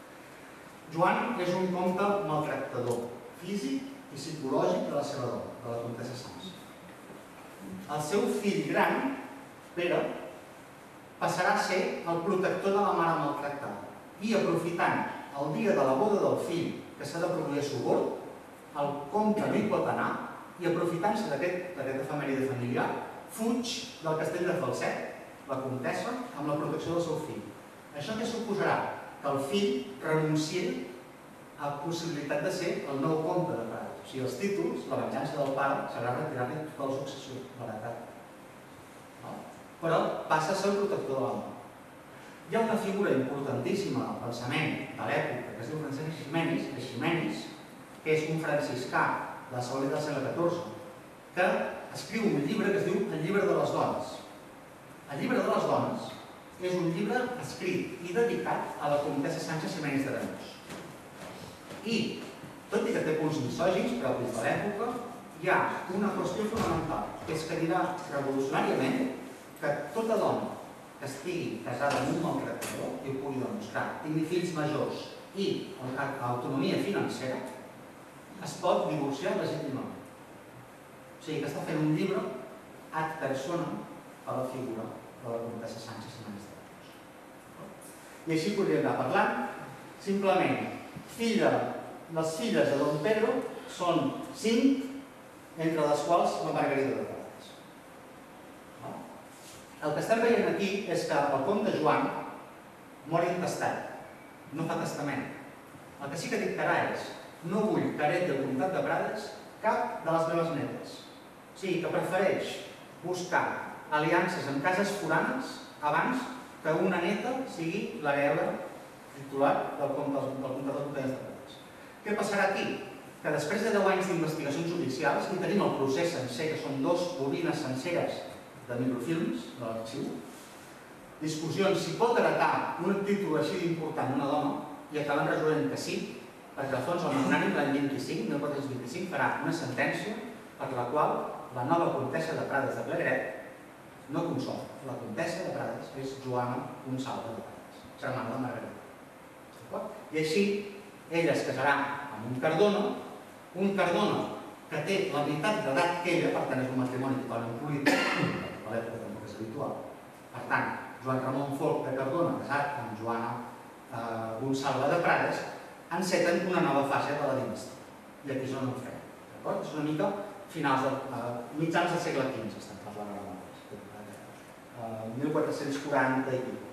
Joan és un comte maltractador, físic i psicològic de la seva dona, de la comtessa Sança. El seu fill gran, Pere, passarà a ser el protector de la mare maltractada i, aprofitant el dia de la boda del fill que s'ha de produir a Sogorb, el comte no hi pot anar i, aprofitant-se d'aquesta efemèride familiar, fuig del castell de Falset, la comtessa, amb la protecció del seu fill. Això què suposarà? Que el fill renunciï a la possibilitat de ser el nou comte de Prades. O sigui, els títols, la venjança del pare, serà retirar-li tota la successió, l'heretat. Però passa a ser el protector de la mare. Hi ha una figura importantíssima del pensament de l'època que es diu Francesc Ximenis, Ximenis, que és un franciscà de la segona del segle catorze, que escriu un llibre que es diu El llibre de les dones. El llibre de les dones és un llibre escrit i dedicat a la comtessa Sança Ximenis d'Arenós. I, tot i que té punts misògins propis de l'època, hi ha una qüestió fonamental, que és que dirà revolucionàriament que tota dona que estigui casada amb un maltractador i ho pugui demostrar, tingui fills majors i autonomia financera, es pot divorciar legítimament. O sigui que està fent un llibre ad personam a la figura de la comtessa Sança Ximenis d'Arenós. I així podríem anar parlant. Simplement, les filles de Don Pedro són cinc, entre les quals la Margarida de Prades. El que estem veient aquí és que el comte Joan mor intestat, no fa testament. El que sí que dictarà és: no vull que hereti el comtat de Prades cap de les meves netes. O sigui, que prefereix buscar aliances amb cases foranes abans que una neta sigui l'hereva titular del comtat de Prades. Què passarà aquí? Que després de deu anys d'investigacions judicials, i tenim el procés sencer, que són dos bobines senceres de microfilms de l'arxiu, discussions si pot heretar un títol així d'important una dona, i acaben resolent que sí, perquè al fons el magnànim l'any vint-i-cinc, mil quatre-cents vint-i-cinc, farà una sentència per la qual la nova comtessa de Prades de Plegret no consol. La comtessa de Prades és Joana Gonçalves de Prades, germana de Margarida. I així ella es casarà amb un Cardona, un Cardona que té la meitat d'edat que ella, per tant és un matrimoni totalment polític, a l'època tampoc és habitual. Per tant, Joan Ramon Folc de Cardona, casat amb Joana Gonçalves de Prades, enceten una nova fase de la dinastia. I aquí és on ho fem. És una mica finals mitjans del segle quinze, estem parlant ara mateix, mil quatre-cents quaranta i pico.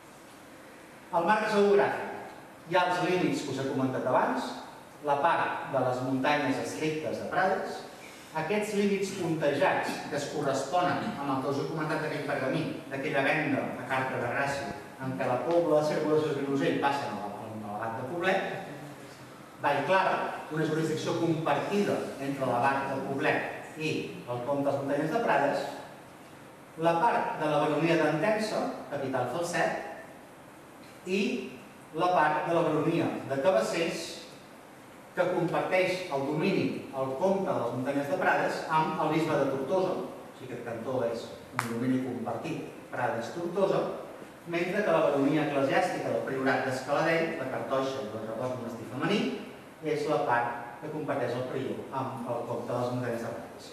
El marc geogràfic. Hi ha els límits que us he comentat abans, la part de les muntanyes estrictes de Prades, aquests límits puntejats que es corresponen amb el que us he comentat d'aquell pergamí, d'aquella venda a Carta de Gràcia, en què la Pobla de Circulació de Vilosell passa al l'abat de Poblet, Vallclara, una jurisdicció compartida entre l'abat de Poblet i el comte de les muntanyes de Prades, la part de la baronia d'Entença, capital Falset, i la part de la baronia de Cabassers, que comparteix el domini el comte de les muntanyes de Prades amb el bisbe de Tortosa, o sigui que aquest cantó és un domini compartit, Prades-Tortosa, mentre que la baronia eclesiàstica del Priorat d'Escaladell, la Cartoixa i el Repòs Monestir Femení, és la part que comparteix el prior amb el comte de les Muntanyes de Valls.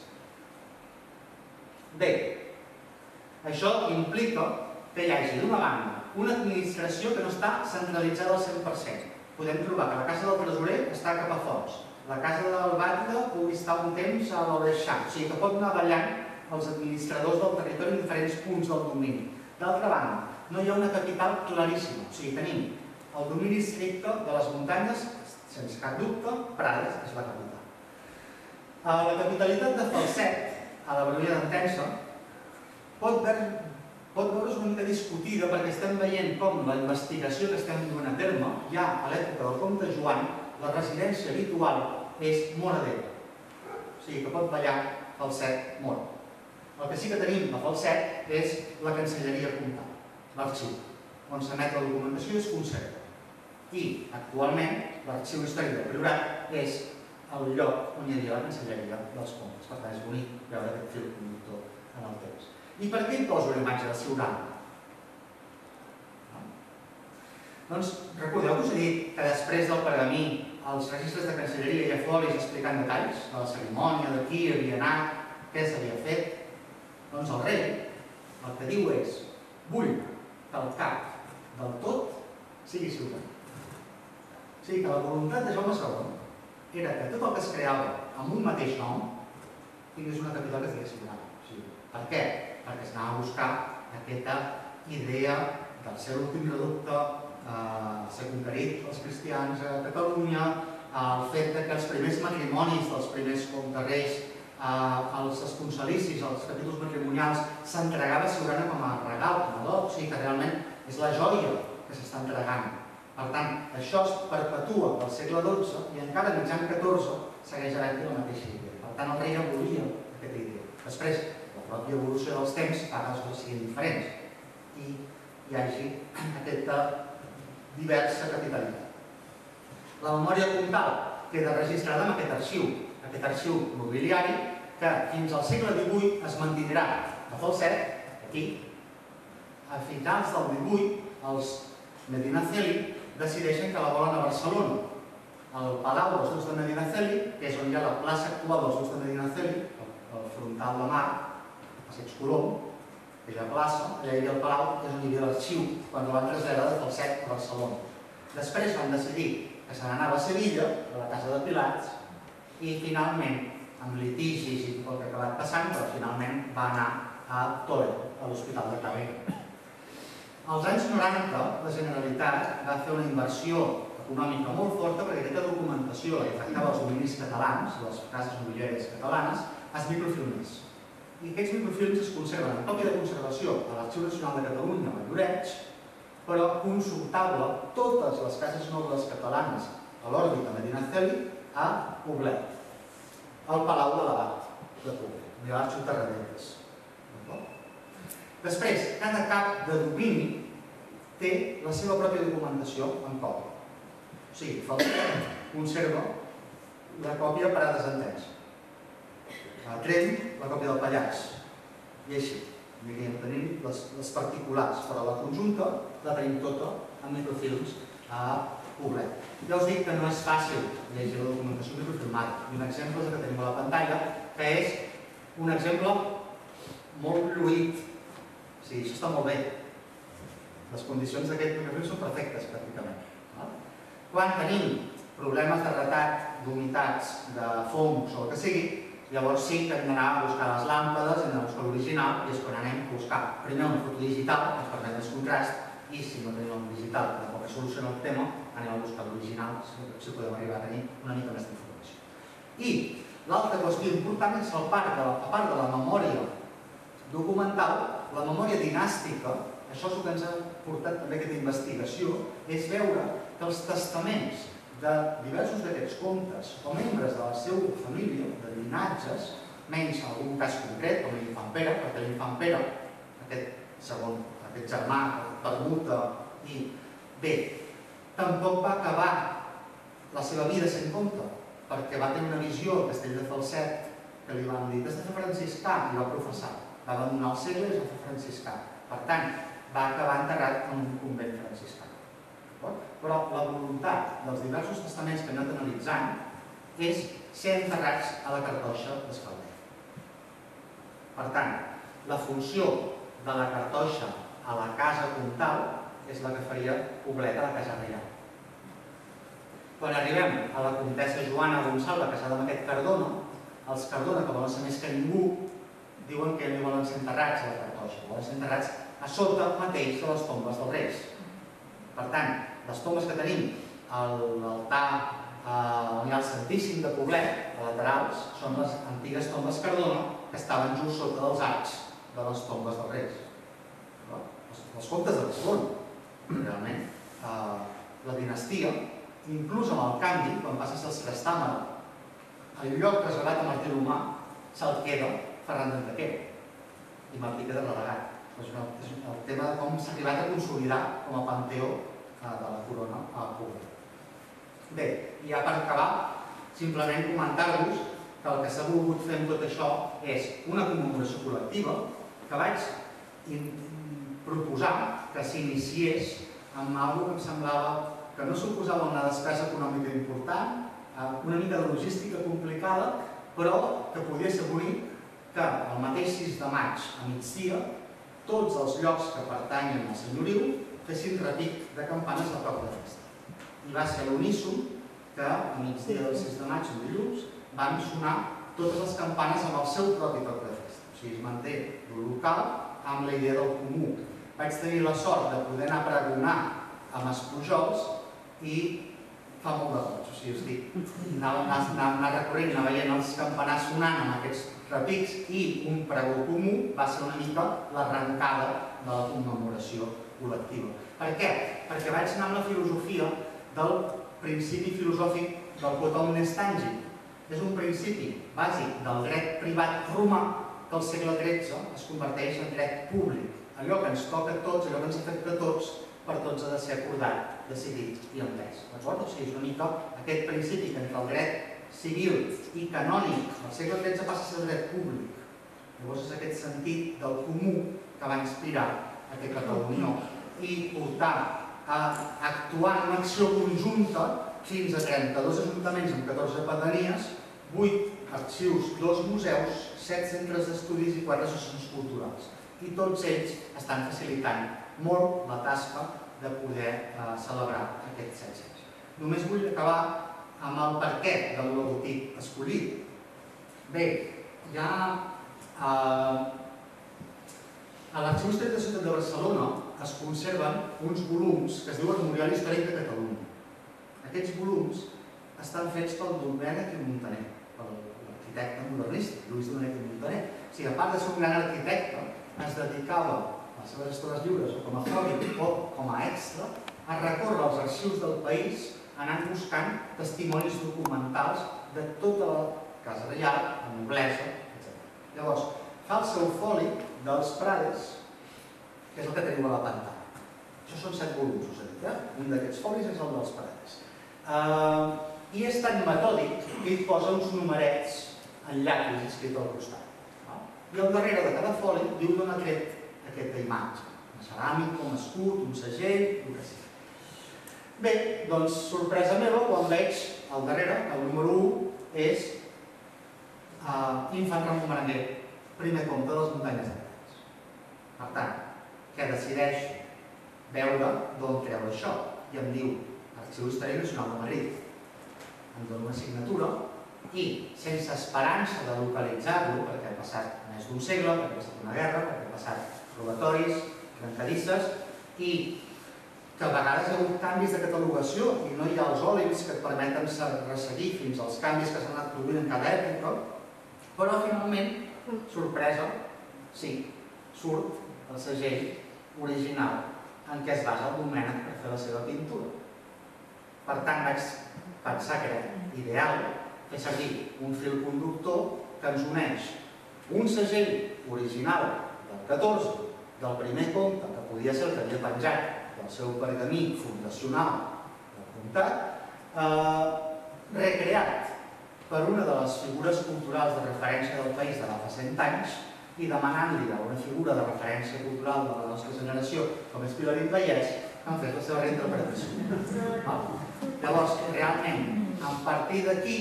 Bé, això implica que hi hagi, d'una banda, una administració que no està centralitzada al cent per cent. Podem trobar que la casa del tresorer està cap a fons, la casa del batlle pugui estar un temps a l'Oreixant, o sigui que pot anar ballant els administradors del territori en diferents punts del domini. D'altra banda, no hi ha una capital claríssima, o sigui, tenim el domini estricte de les muntanyes, sense cap dubte, Prades és la capital. La capitalitat de Falset, a la baronia d'Entença, pot veure pot veure's una mica discutida perquè estem veient com la investigació que estem duent a terme, ja a l'època del comte Joan, la residència habitual és Moradella. O sigui que pot ballar Falset Mora. El que sí que tenim a Falset és la cancelleria comtal, l'arxiu, on s'emet la documentació i es conserva. I, actualment, l'arxiu històric del Priorat és el lloc on hi havia la cancelleria dels comtes. Per tant, és bonic veure aquest fil conductor en el temps. I per què hi poso la imatge de Siurana? Doncs recordeu que us he dit que després del pergamí als registres de cancelleria hi ha folis explicant detalls de la cerimònia, de qui havia anat, què s'havia fet. Doncs el rei el que diu és: vull que el cap del tot sigui Siurana. O sigui que la voluntat de Jaume segon era que tot el que es creava amb un mateix nom tingués una capital que es digués Siurana. Per què? Perquè es anava a buscar aquesta idea del ser l'últim reducte, ser conquerit pels cristians a Catalunya, el fet que els primers matrimonis dels primers comtes reis, els esponsalicis, els capítols matrimonials, s'entregava a Siurana com a regal, com a do, o sigui que realment és la joia que s'està entregant. Per tant, això es perpetua del segle dotze i encara a mitjan catorze segueix havent-hi la mateixa idea. Per tant, el rei ja volia aquesta idea. Després, la pròpia evolució dels temps fa que les coses siguin diferents i hi hagi aquesta diversa capitalitat. La memòria comtal queda registrada en aquest arxiu, aquest arxiu mobiliari que fins al segle divuit es mantindrà a Falset, aquí. A finals del divuit, els Medinaceli decideixen que la volen a Barcelona. El Palau dels Ducs de Medinaceli, que és on hi ha la plaça actual dels Ducs de Medinaceli, el frontal de mar, a Passeig Colom, aquella plaça, allà hi havia el Palau, que és on hi havia l'arxiu, quan el van traslladar de Falset a Barcelona. Després van decidir que se n'anava a Sevilla, a la casa de Pilats, i finalment, amb litigis i tot el que ha acabat passant, però finalment va anar a Toledo, a l'Hospital de Tavera. Als anys noranta, la Generalitat va fer una inversió econòmica molt forta perquè aquesta documentació que afectava els dominis catalans, les cases mobiliàries catalanes, es microfilmés. I aquests microfilms es conserven en còpia de conservació a l'Arxiu Nacional de Catalunya, a Lloret, però consultable totes les cases nobles catalanes a l'òrbita Medinaceli a Poblet, al Palau de l'Abat de Poblet, de l'Arxiu Tarradellas. Després, cada cap de domini té la seva pròpia documentació en còpia. O sigui, Falset conserva la còpia per a desentens. A Tremp, la còpia del Pallars. I així, diríem, tenim les particulars, però la conjunta la tenim tota en microfilms a Poblet. Ja us dic que no és fàcil llegir la documentació microfilmada. I un exemple és el que tenim a la pantalla, que és un exemple molt fluid. O sigui, això està molt bé. Les condicions d'aquest microfilm són perfectes, pràcticament. Quan tenim problemes de retard, d'humitats, de fongs o el que sigui, llavors sí que hem d'anar a buscar les làmpades, hem d'anar a buscar l'original, i és quan anem a buscar primer una foto digital, que ens permet el contrast, i si no tenim el digital, que tampoc soluciona el tema, anem a buscar l'original, si podem arribar a tenir una mica més d'informació. I l'altra qüestió important és, a part de la memòria documental, la memòria dinàstica, això és el que ens ha portat també aquesta investigació, és veure que els testaments de diversos d'aquests comtes o membres de la seva família, de llinatges, menys en algun cas concret, com l'infant Pere, perquè l'infant Pere, aquest segon, aquest germà, permuta, i bé, tampoc va acabar la seva vida sent comte, perquè va tenir una visió al castell de Falset que li van dir: has de fer franciscà, i va professar. Va abandonar el segle i es va fer franciscà. Per tant, va acabar enterrat en un convent franciscà. Però la voluntat dels diversos testaments que hem anat analitzant és ser enterrats a la cartoixa d'Escalder. Per tant, la funció de la cartoixa a la casa comtal és la que faria Poblet a la casa reial. Quan arribem a la comtessa Joana Gonçalva, casada amb aquest Cardona, els Cardona, que volen ser més que ningú, diuen que no volen ser enterrats a la cartoixa, volen ser enterrats a sota mateix de les tombes dels reis. Per tant, les tombes que tenim a l'altar on hi ha el Santíssim de Poblet, a laterals, són les antigues tombes Cardona que estaven just sota dels arcs de les tombes dels reis. Els comtes de Barcelona, realment, la dinastia, inclús amb el canvi, quan passes del Cirestamara, el lloc reservat a Martí l'Humà se'l queda Ferran d'Antequer i Martí queda relegat. És el tema de com s'ha arribat a consolidar com a panteó de la corona a Poblet. Bé, i ja per acabar, simplement comentar-vos que el que s'ha volgut fer amb tot això és una commemoració col·lectiva que vaig proposar que s'iniciés amb alguna cosa que em semblava que no suposava una despesa econòmica important, una mica de logística complicada, però que podia ser bonic que el mateix sis de maig a migdia tots els llocs que pertanyen al senyoriu fessin repic de campanes de prop de festa. I va ser l'uníson que a migdia del sis de maig, un dilluns, van sonar totes les campanes amb el seu propi toc de festa. O sigui, es manté el local amb la idea del comú. Vaig tenir la sort de poder anar a pregonar amb els Pujols i fa molt de goig, o sigui, us dic, anar recorrent, anar veient els campanars sonant amb aquests repics i un pregó comú va ser una mica l'arrencada de la commemoració col·lectiva. Per què? Perquè vaig anar amb la filosofia del principi filosòfic del quod omnes tangit. És un principi bàsic del dret privat romà que al segle tretze es converteix en dret públic. Allò que ens toca a tots, allò que ens afecta a tots, per tots ha de ser acordat, decidit i entès. D'acord? O sigui, és una mica aquest principi que entre el dret civil i canònic al segle tretze passa a ser el dret públic. Llavors és aquest sentit del comú que va inspirar aquesta reunió i portar a actuar en una acció conjunta fins a trenta-dos ajuntaments amb catorze pedanies, vuit arxius, dos museus, set centres d'estudis i quatre associacions culturals. I tots ells estan facilitant molt la tasca de poder celebrar aquests set cents. Només vull acabar amb el perquè del logotip escollit. Bé, hi ha a l'Arxiu Històric de la Ciutat de Barcelona es conserven uns volums que es diuen Memorial Històric de Catalunya. Aquests volums estan fets pel Domènec i Montaner, per l'arquitecte modernista, Lluís Domènec i Montaner. O sigui, a part de ser un gran arquitecte, es dedicava a les seves estones lliures o com a hobby o com a extra a recórrer als arxius del país anant buscant testimonis documentals de tota la casa reial, la noblesa, etcètera. Llavors, fa el seu foli dels Prades, que és el que teniu a la pantalla. Això són set volums, us he dit, eh? Un d'aquests folis és el dels Prades. I és tan metòdic que hi posa uns numerets en llapis escrit al costat. I al darrere de cada foli diu d'on ha tret aquesta imatge. Una ceràmica, un escut, un segell, el que sigui. Bé, doncs, sorpresa meva, quan veig al darrere, el número u, és Infant Ramon Berenguer, primer comte de les muntanyes de Prats. Per tant, que decideix veure d'on treu això i em diu Arxiu Històric Nacional de Madrid. Em dona una signatura i, sense esperança de localitzar-lo, perquè ha passat més d'un segle, perquè ha passat una guerra, perquè ha passat robatoris, trencadisses, i que a vegades hi ha hagut canvis de catalogació i no hi ha els òlims que et permeten resseguir fins als canvis que s'han anat produint en cada època, però finalment, sorpresa, sí, surt el segell original en què es basa el Domènec per fer la seva pintura. Per tant, vaig pensar que era ideal fer servir un fil conductor que ens uneix un segell original del catorze, del primer comte, que podia ser el que havia penjat del seu pergamí fundacional del comtat, recreat per una de les figures culturals de referència del país de fa cent anys, i demanant-li a una figura de referència cultural de la nostra generació, com és Pilarín Vallès, han fet la seva reinterpretació. Llavors, realment, a partir d'aquí,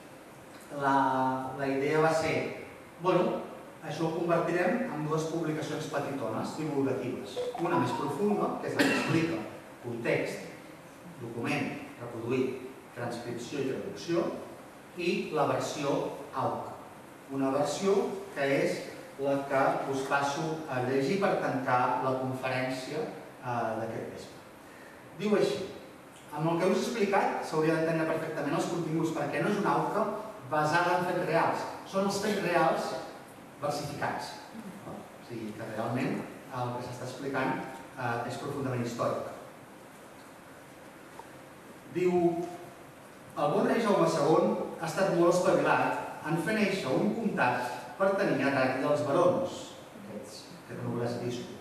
la idea va ser, bueno, això ho convertirem en dues publicacions petitones, divulgatives. Una més profunda, que és la que explica context, document, reproduït, transcripció i traducció, i la versió A U C. Una versió que és la que us passo a llegir per tancar la conferència d'aquest vespre. Diu així: amb el que us he explicat s'hauria d'entendre perfectament els continguts, perquè no és una auca basada en fets reals, són els fets reals versificats. O sigui que realment el que s'està explicant és profundament històric. Diu: el bon rei Jaume segon ha estat molt espavilat en fer néixer un comtat per tenir a ràquia dels barons, aquest noblesa viscut.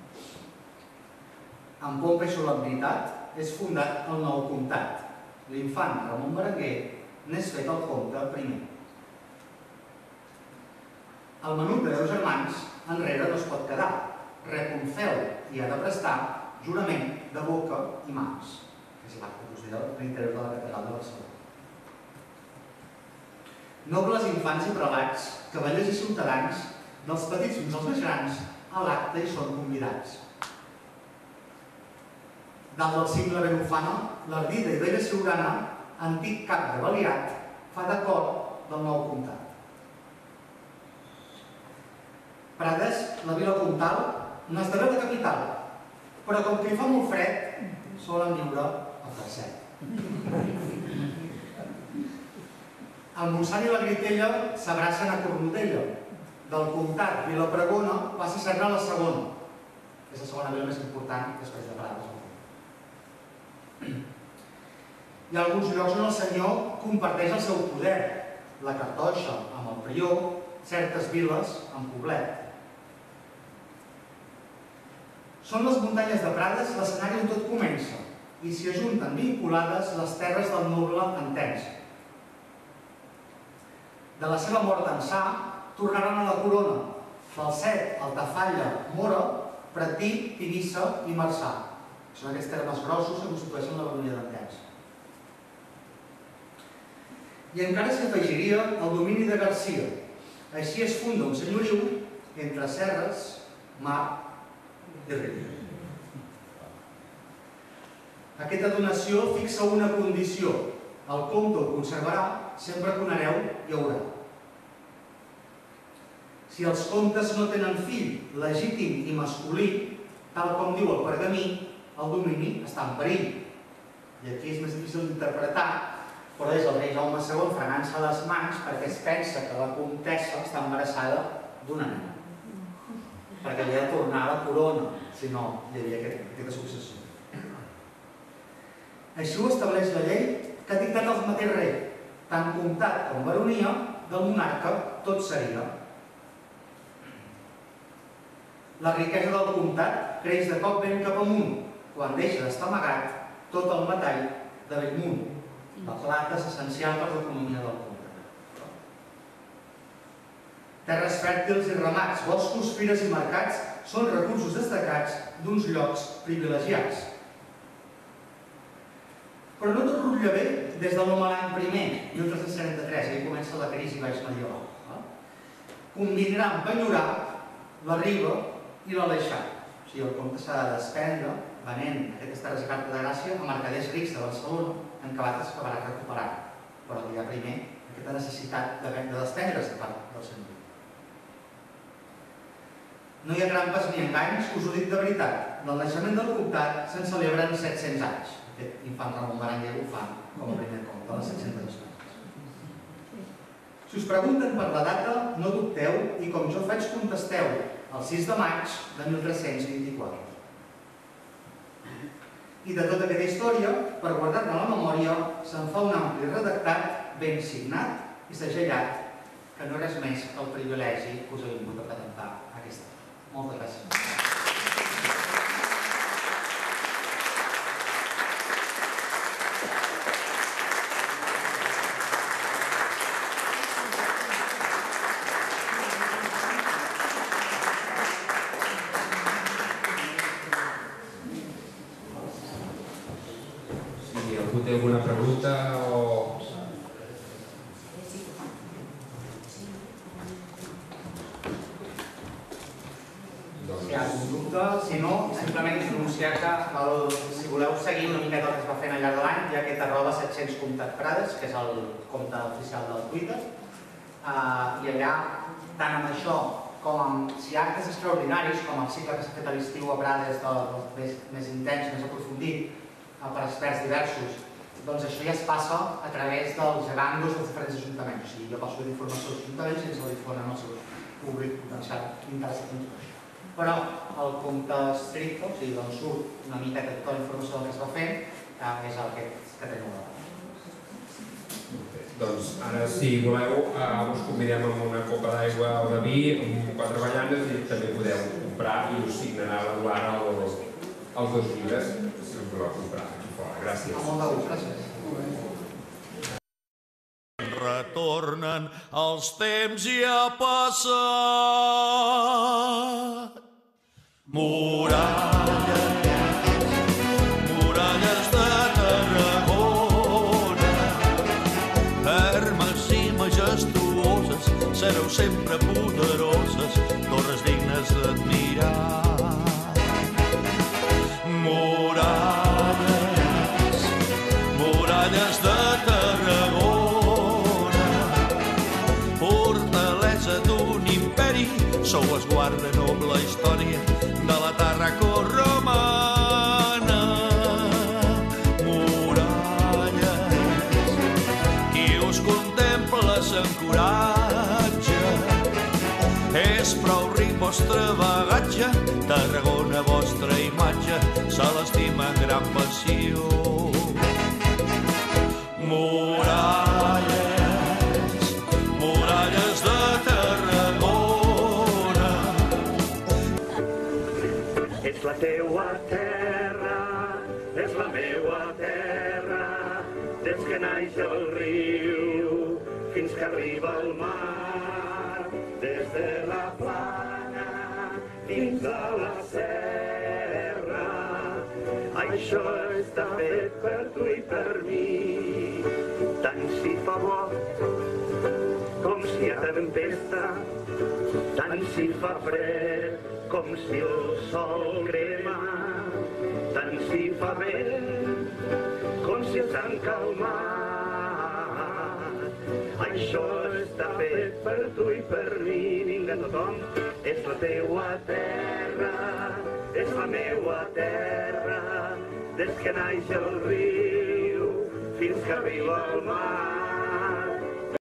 Amb pompa i solemnitat és fundat el nou comtat. L'infant Ramon Berenguer n'és fet el comte primer. El menut de deu germans enrere no es pot quedar. Rep un feu i ha de prestar jurament de boca i mans, que és l'acte que us deia a l'interior de la catedral de Barcelona. Nobles infants i prelats, cavallers i ciutadans, dels petits fins als més grans, a l'acte hi són convidats. Dalt del cingle ben ufana, l'ardida i vella ciurana, antic cap de Baliat, fa de cor del nou comtat. Prades, la vila comtal, n'esdevé la capital, però com que hi fa molt fred, solen viure a Falset. El Montsant i la Gritella s'abracen a Cornudella. Del comtat Vilapregona passa a ser-ne la segona, que és la segona vila més important després de Prades. Hi ha alguns llocs on el senyor comparteix el seu poder, la Cartoixa amb el Prior, certes viles amb Poblet. Són les muntanyes de Prades l'escenari on tot comença i s'hi ajunten vinculades les terres del noble Entença. De la seva mort ençà, tornaran a la corona, Falset, Altafalla, Mora, Pratí, Tivissa i Marçà. Són aquests termes grossos que constitueixen la baronia d'Entença. I encara s'hi afegiria el domini de Garcia. Així es funda un senyoriu entre serres, mar i riu. Aquesta donació fixa una condició. El comte ho conservarà sempre que un hereu hi haurà. Si els comtes no tenen fill legítim i masculí, tal com diu el pergamí, el domini està en perill. I aquí és més difícil d'interpretar, però és el rei Jaume segon fregant-se les mans perquè es pensa que la comtessa està embarassada d'una nena. Perquè havia de tornar a la corona, si no hi havia aquesta successió. Així ho estableix la llei que ha dictat el mateix rei. Tant comtat com baronia del monarca tot seria. La riquesa del comtat creix de cop ben cap amunt, quan deixa d'estar amagat tot el metall de Bellmunt. La plata és essencial per l'economia del comtat. Terres fèrtils i ramats, boscos, fires i mercats són recursos destacats d'uns llocs privilegiats. Però no tot rutlla bé des de l'home l'any primer, mil tres-cents setanta-tres, ahir comença la crisi baix medieval. Convindrà empenyorar la riba i l'aleixar. O sigui, el comte s'ha de despendre venent aquestes terres de Carta de Gràcia a mercaders rics de Barcelona, en què l'altre s'acabarà recuperant. Però hi ha primer aquesta necessitat de despendre's de part del senyor. No hi ha trampes ni enganys, us ho dic de veritat. Del naixement del comtat se'n celebren set-cents anys. Aquest infant Ramon Berenguer ho fa com a primer comte de les set-centes coses. Si us pregunten per la data, no dubteu i com jo faig contesteu, el sis de maig de mil tres-cents vint-i-quatre. I de tota aquesta història, per guardar-ne la memòria, se'n fa un ampli redactat ben signat i segellat, que no és res més que el privilegi que us he vingut a presentar aquesta. Moltes gràcies. algú té alguna pregunta o... Si hi ha algun dubte, si no, simplement anunciar que si voleu seguir una mica tot que es va fent al llarg de l'any, hi ha aquest arroba set-cents compte Prades, que és el compte oficial del Twitter, i allà, tant amb això com amb si hi ha actes extraordinaris, com el cicle que s'ha fet a l'estiu a Prades, més intens, més aprofundit, per experts diversos, doncs això ja es passa a través dels gegandos dels diferents ajuntaments. O sigui, jo passo d'informació als ajuntaments i ens la difonen al seu públic potencial interessat en tot això. Però el compte estricte, o sigui, d'on surt una mica tota la informació que es va fent, és el que tenim ara. Doncs ara, si voleu, us convidem amb una copa d'aigua o de vi, amb quatre ballanes, i també podeu comprar i us signarà l'Eduard els dos llibres, si us voleu comprar aquí fora. Gràcies. Molt de gust, gràcies. Retornen els temps ja passat. Muralles, muralles de Tarragona, fermes i majestuoses, sereu sempre poderoses, torres dignes d'admirar. Muralles, muralles de Tarragona, fortalesa d'un imperi, sou esguard de noble història de la Tarraco-romana. Muralles, qui us contempla s'encoratja, és prou ric vostre bagatge, Tarragona, vostra imatge, se l'estima en gran passió. Muralles, muralles de Tarragona. És la teua terra, és la meua terra, des que naix el riu fins que arriba al mar, des de la plana fins a la serra. Això està fet per tu i per mi, tant si fa bo com si hi ha tempesta, tant si fa fred com si el sol crema, tant si fa vent com si s'han calmat. Això està fet per tu i per mi, vinga tothom. És la teua terra, és la meua terra, des que naix el riu fins que arriba al mar.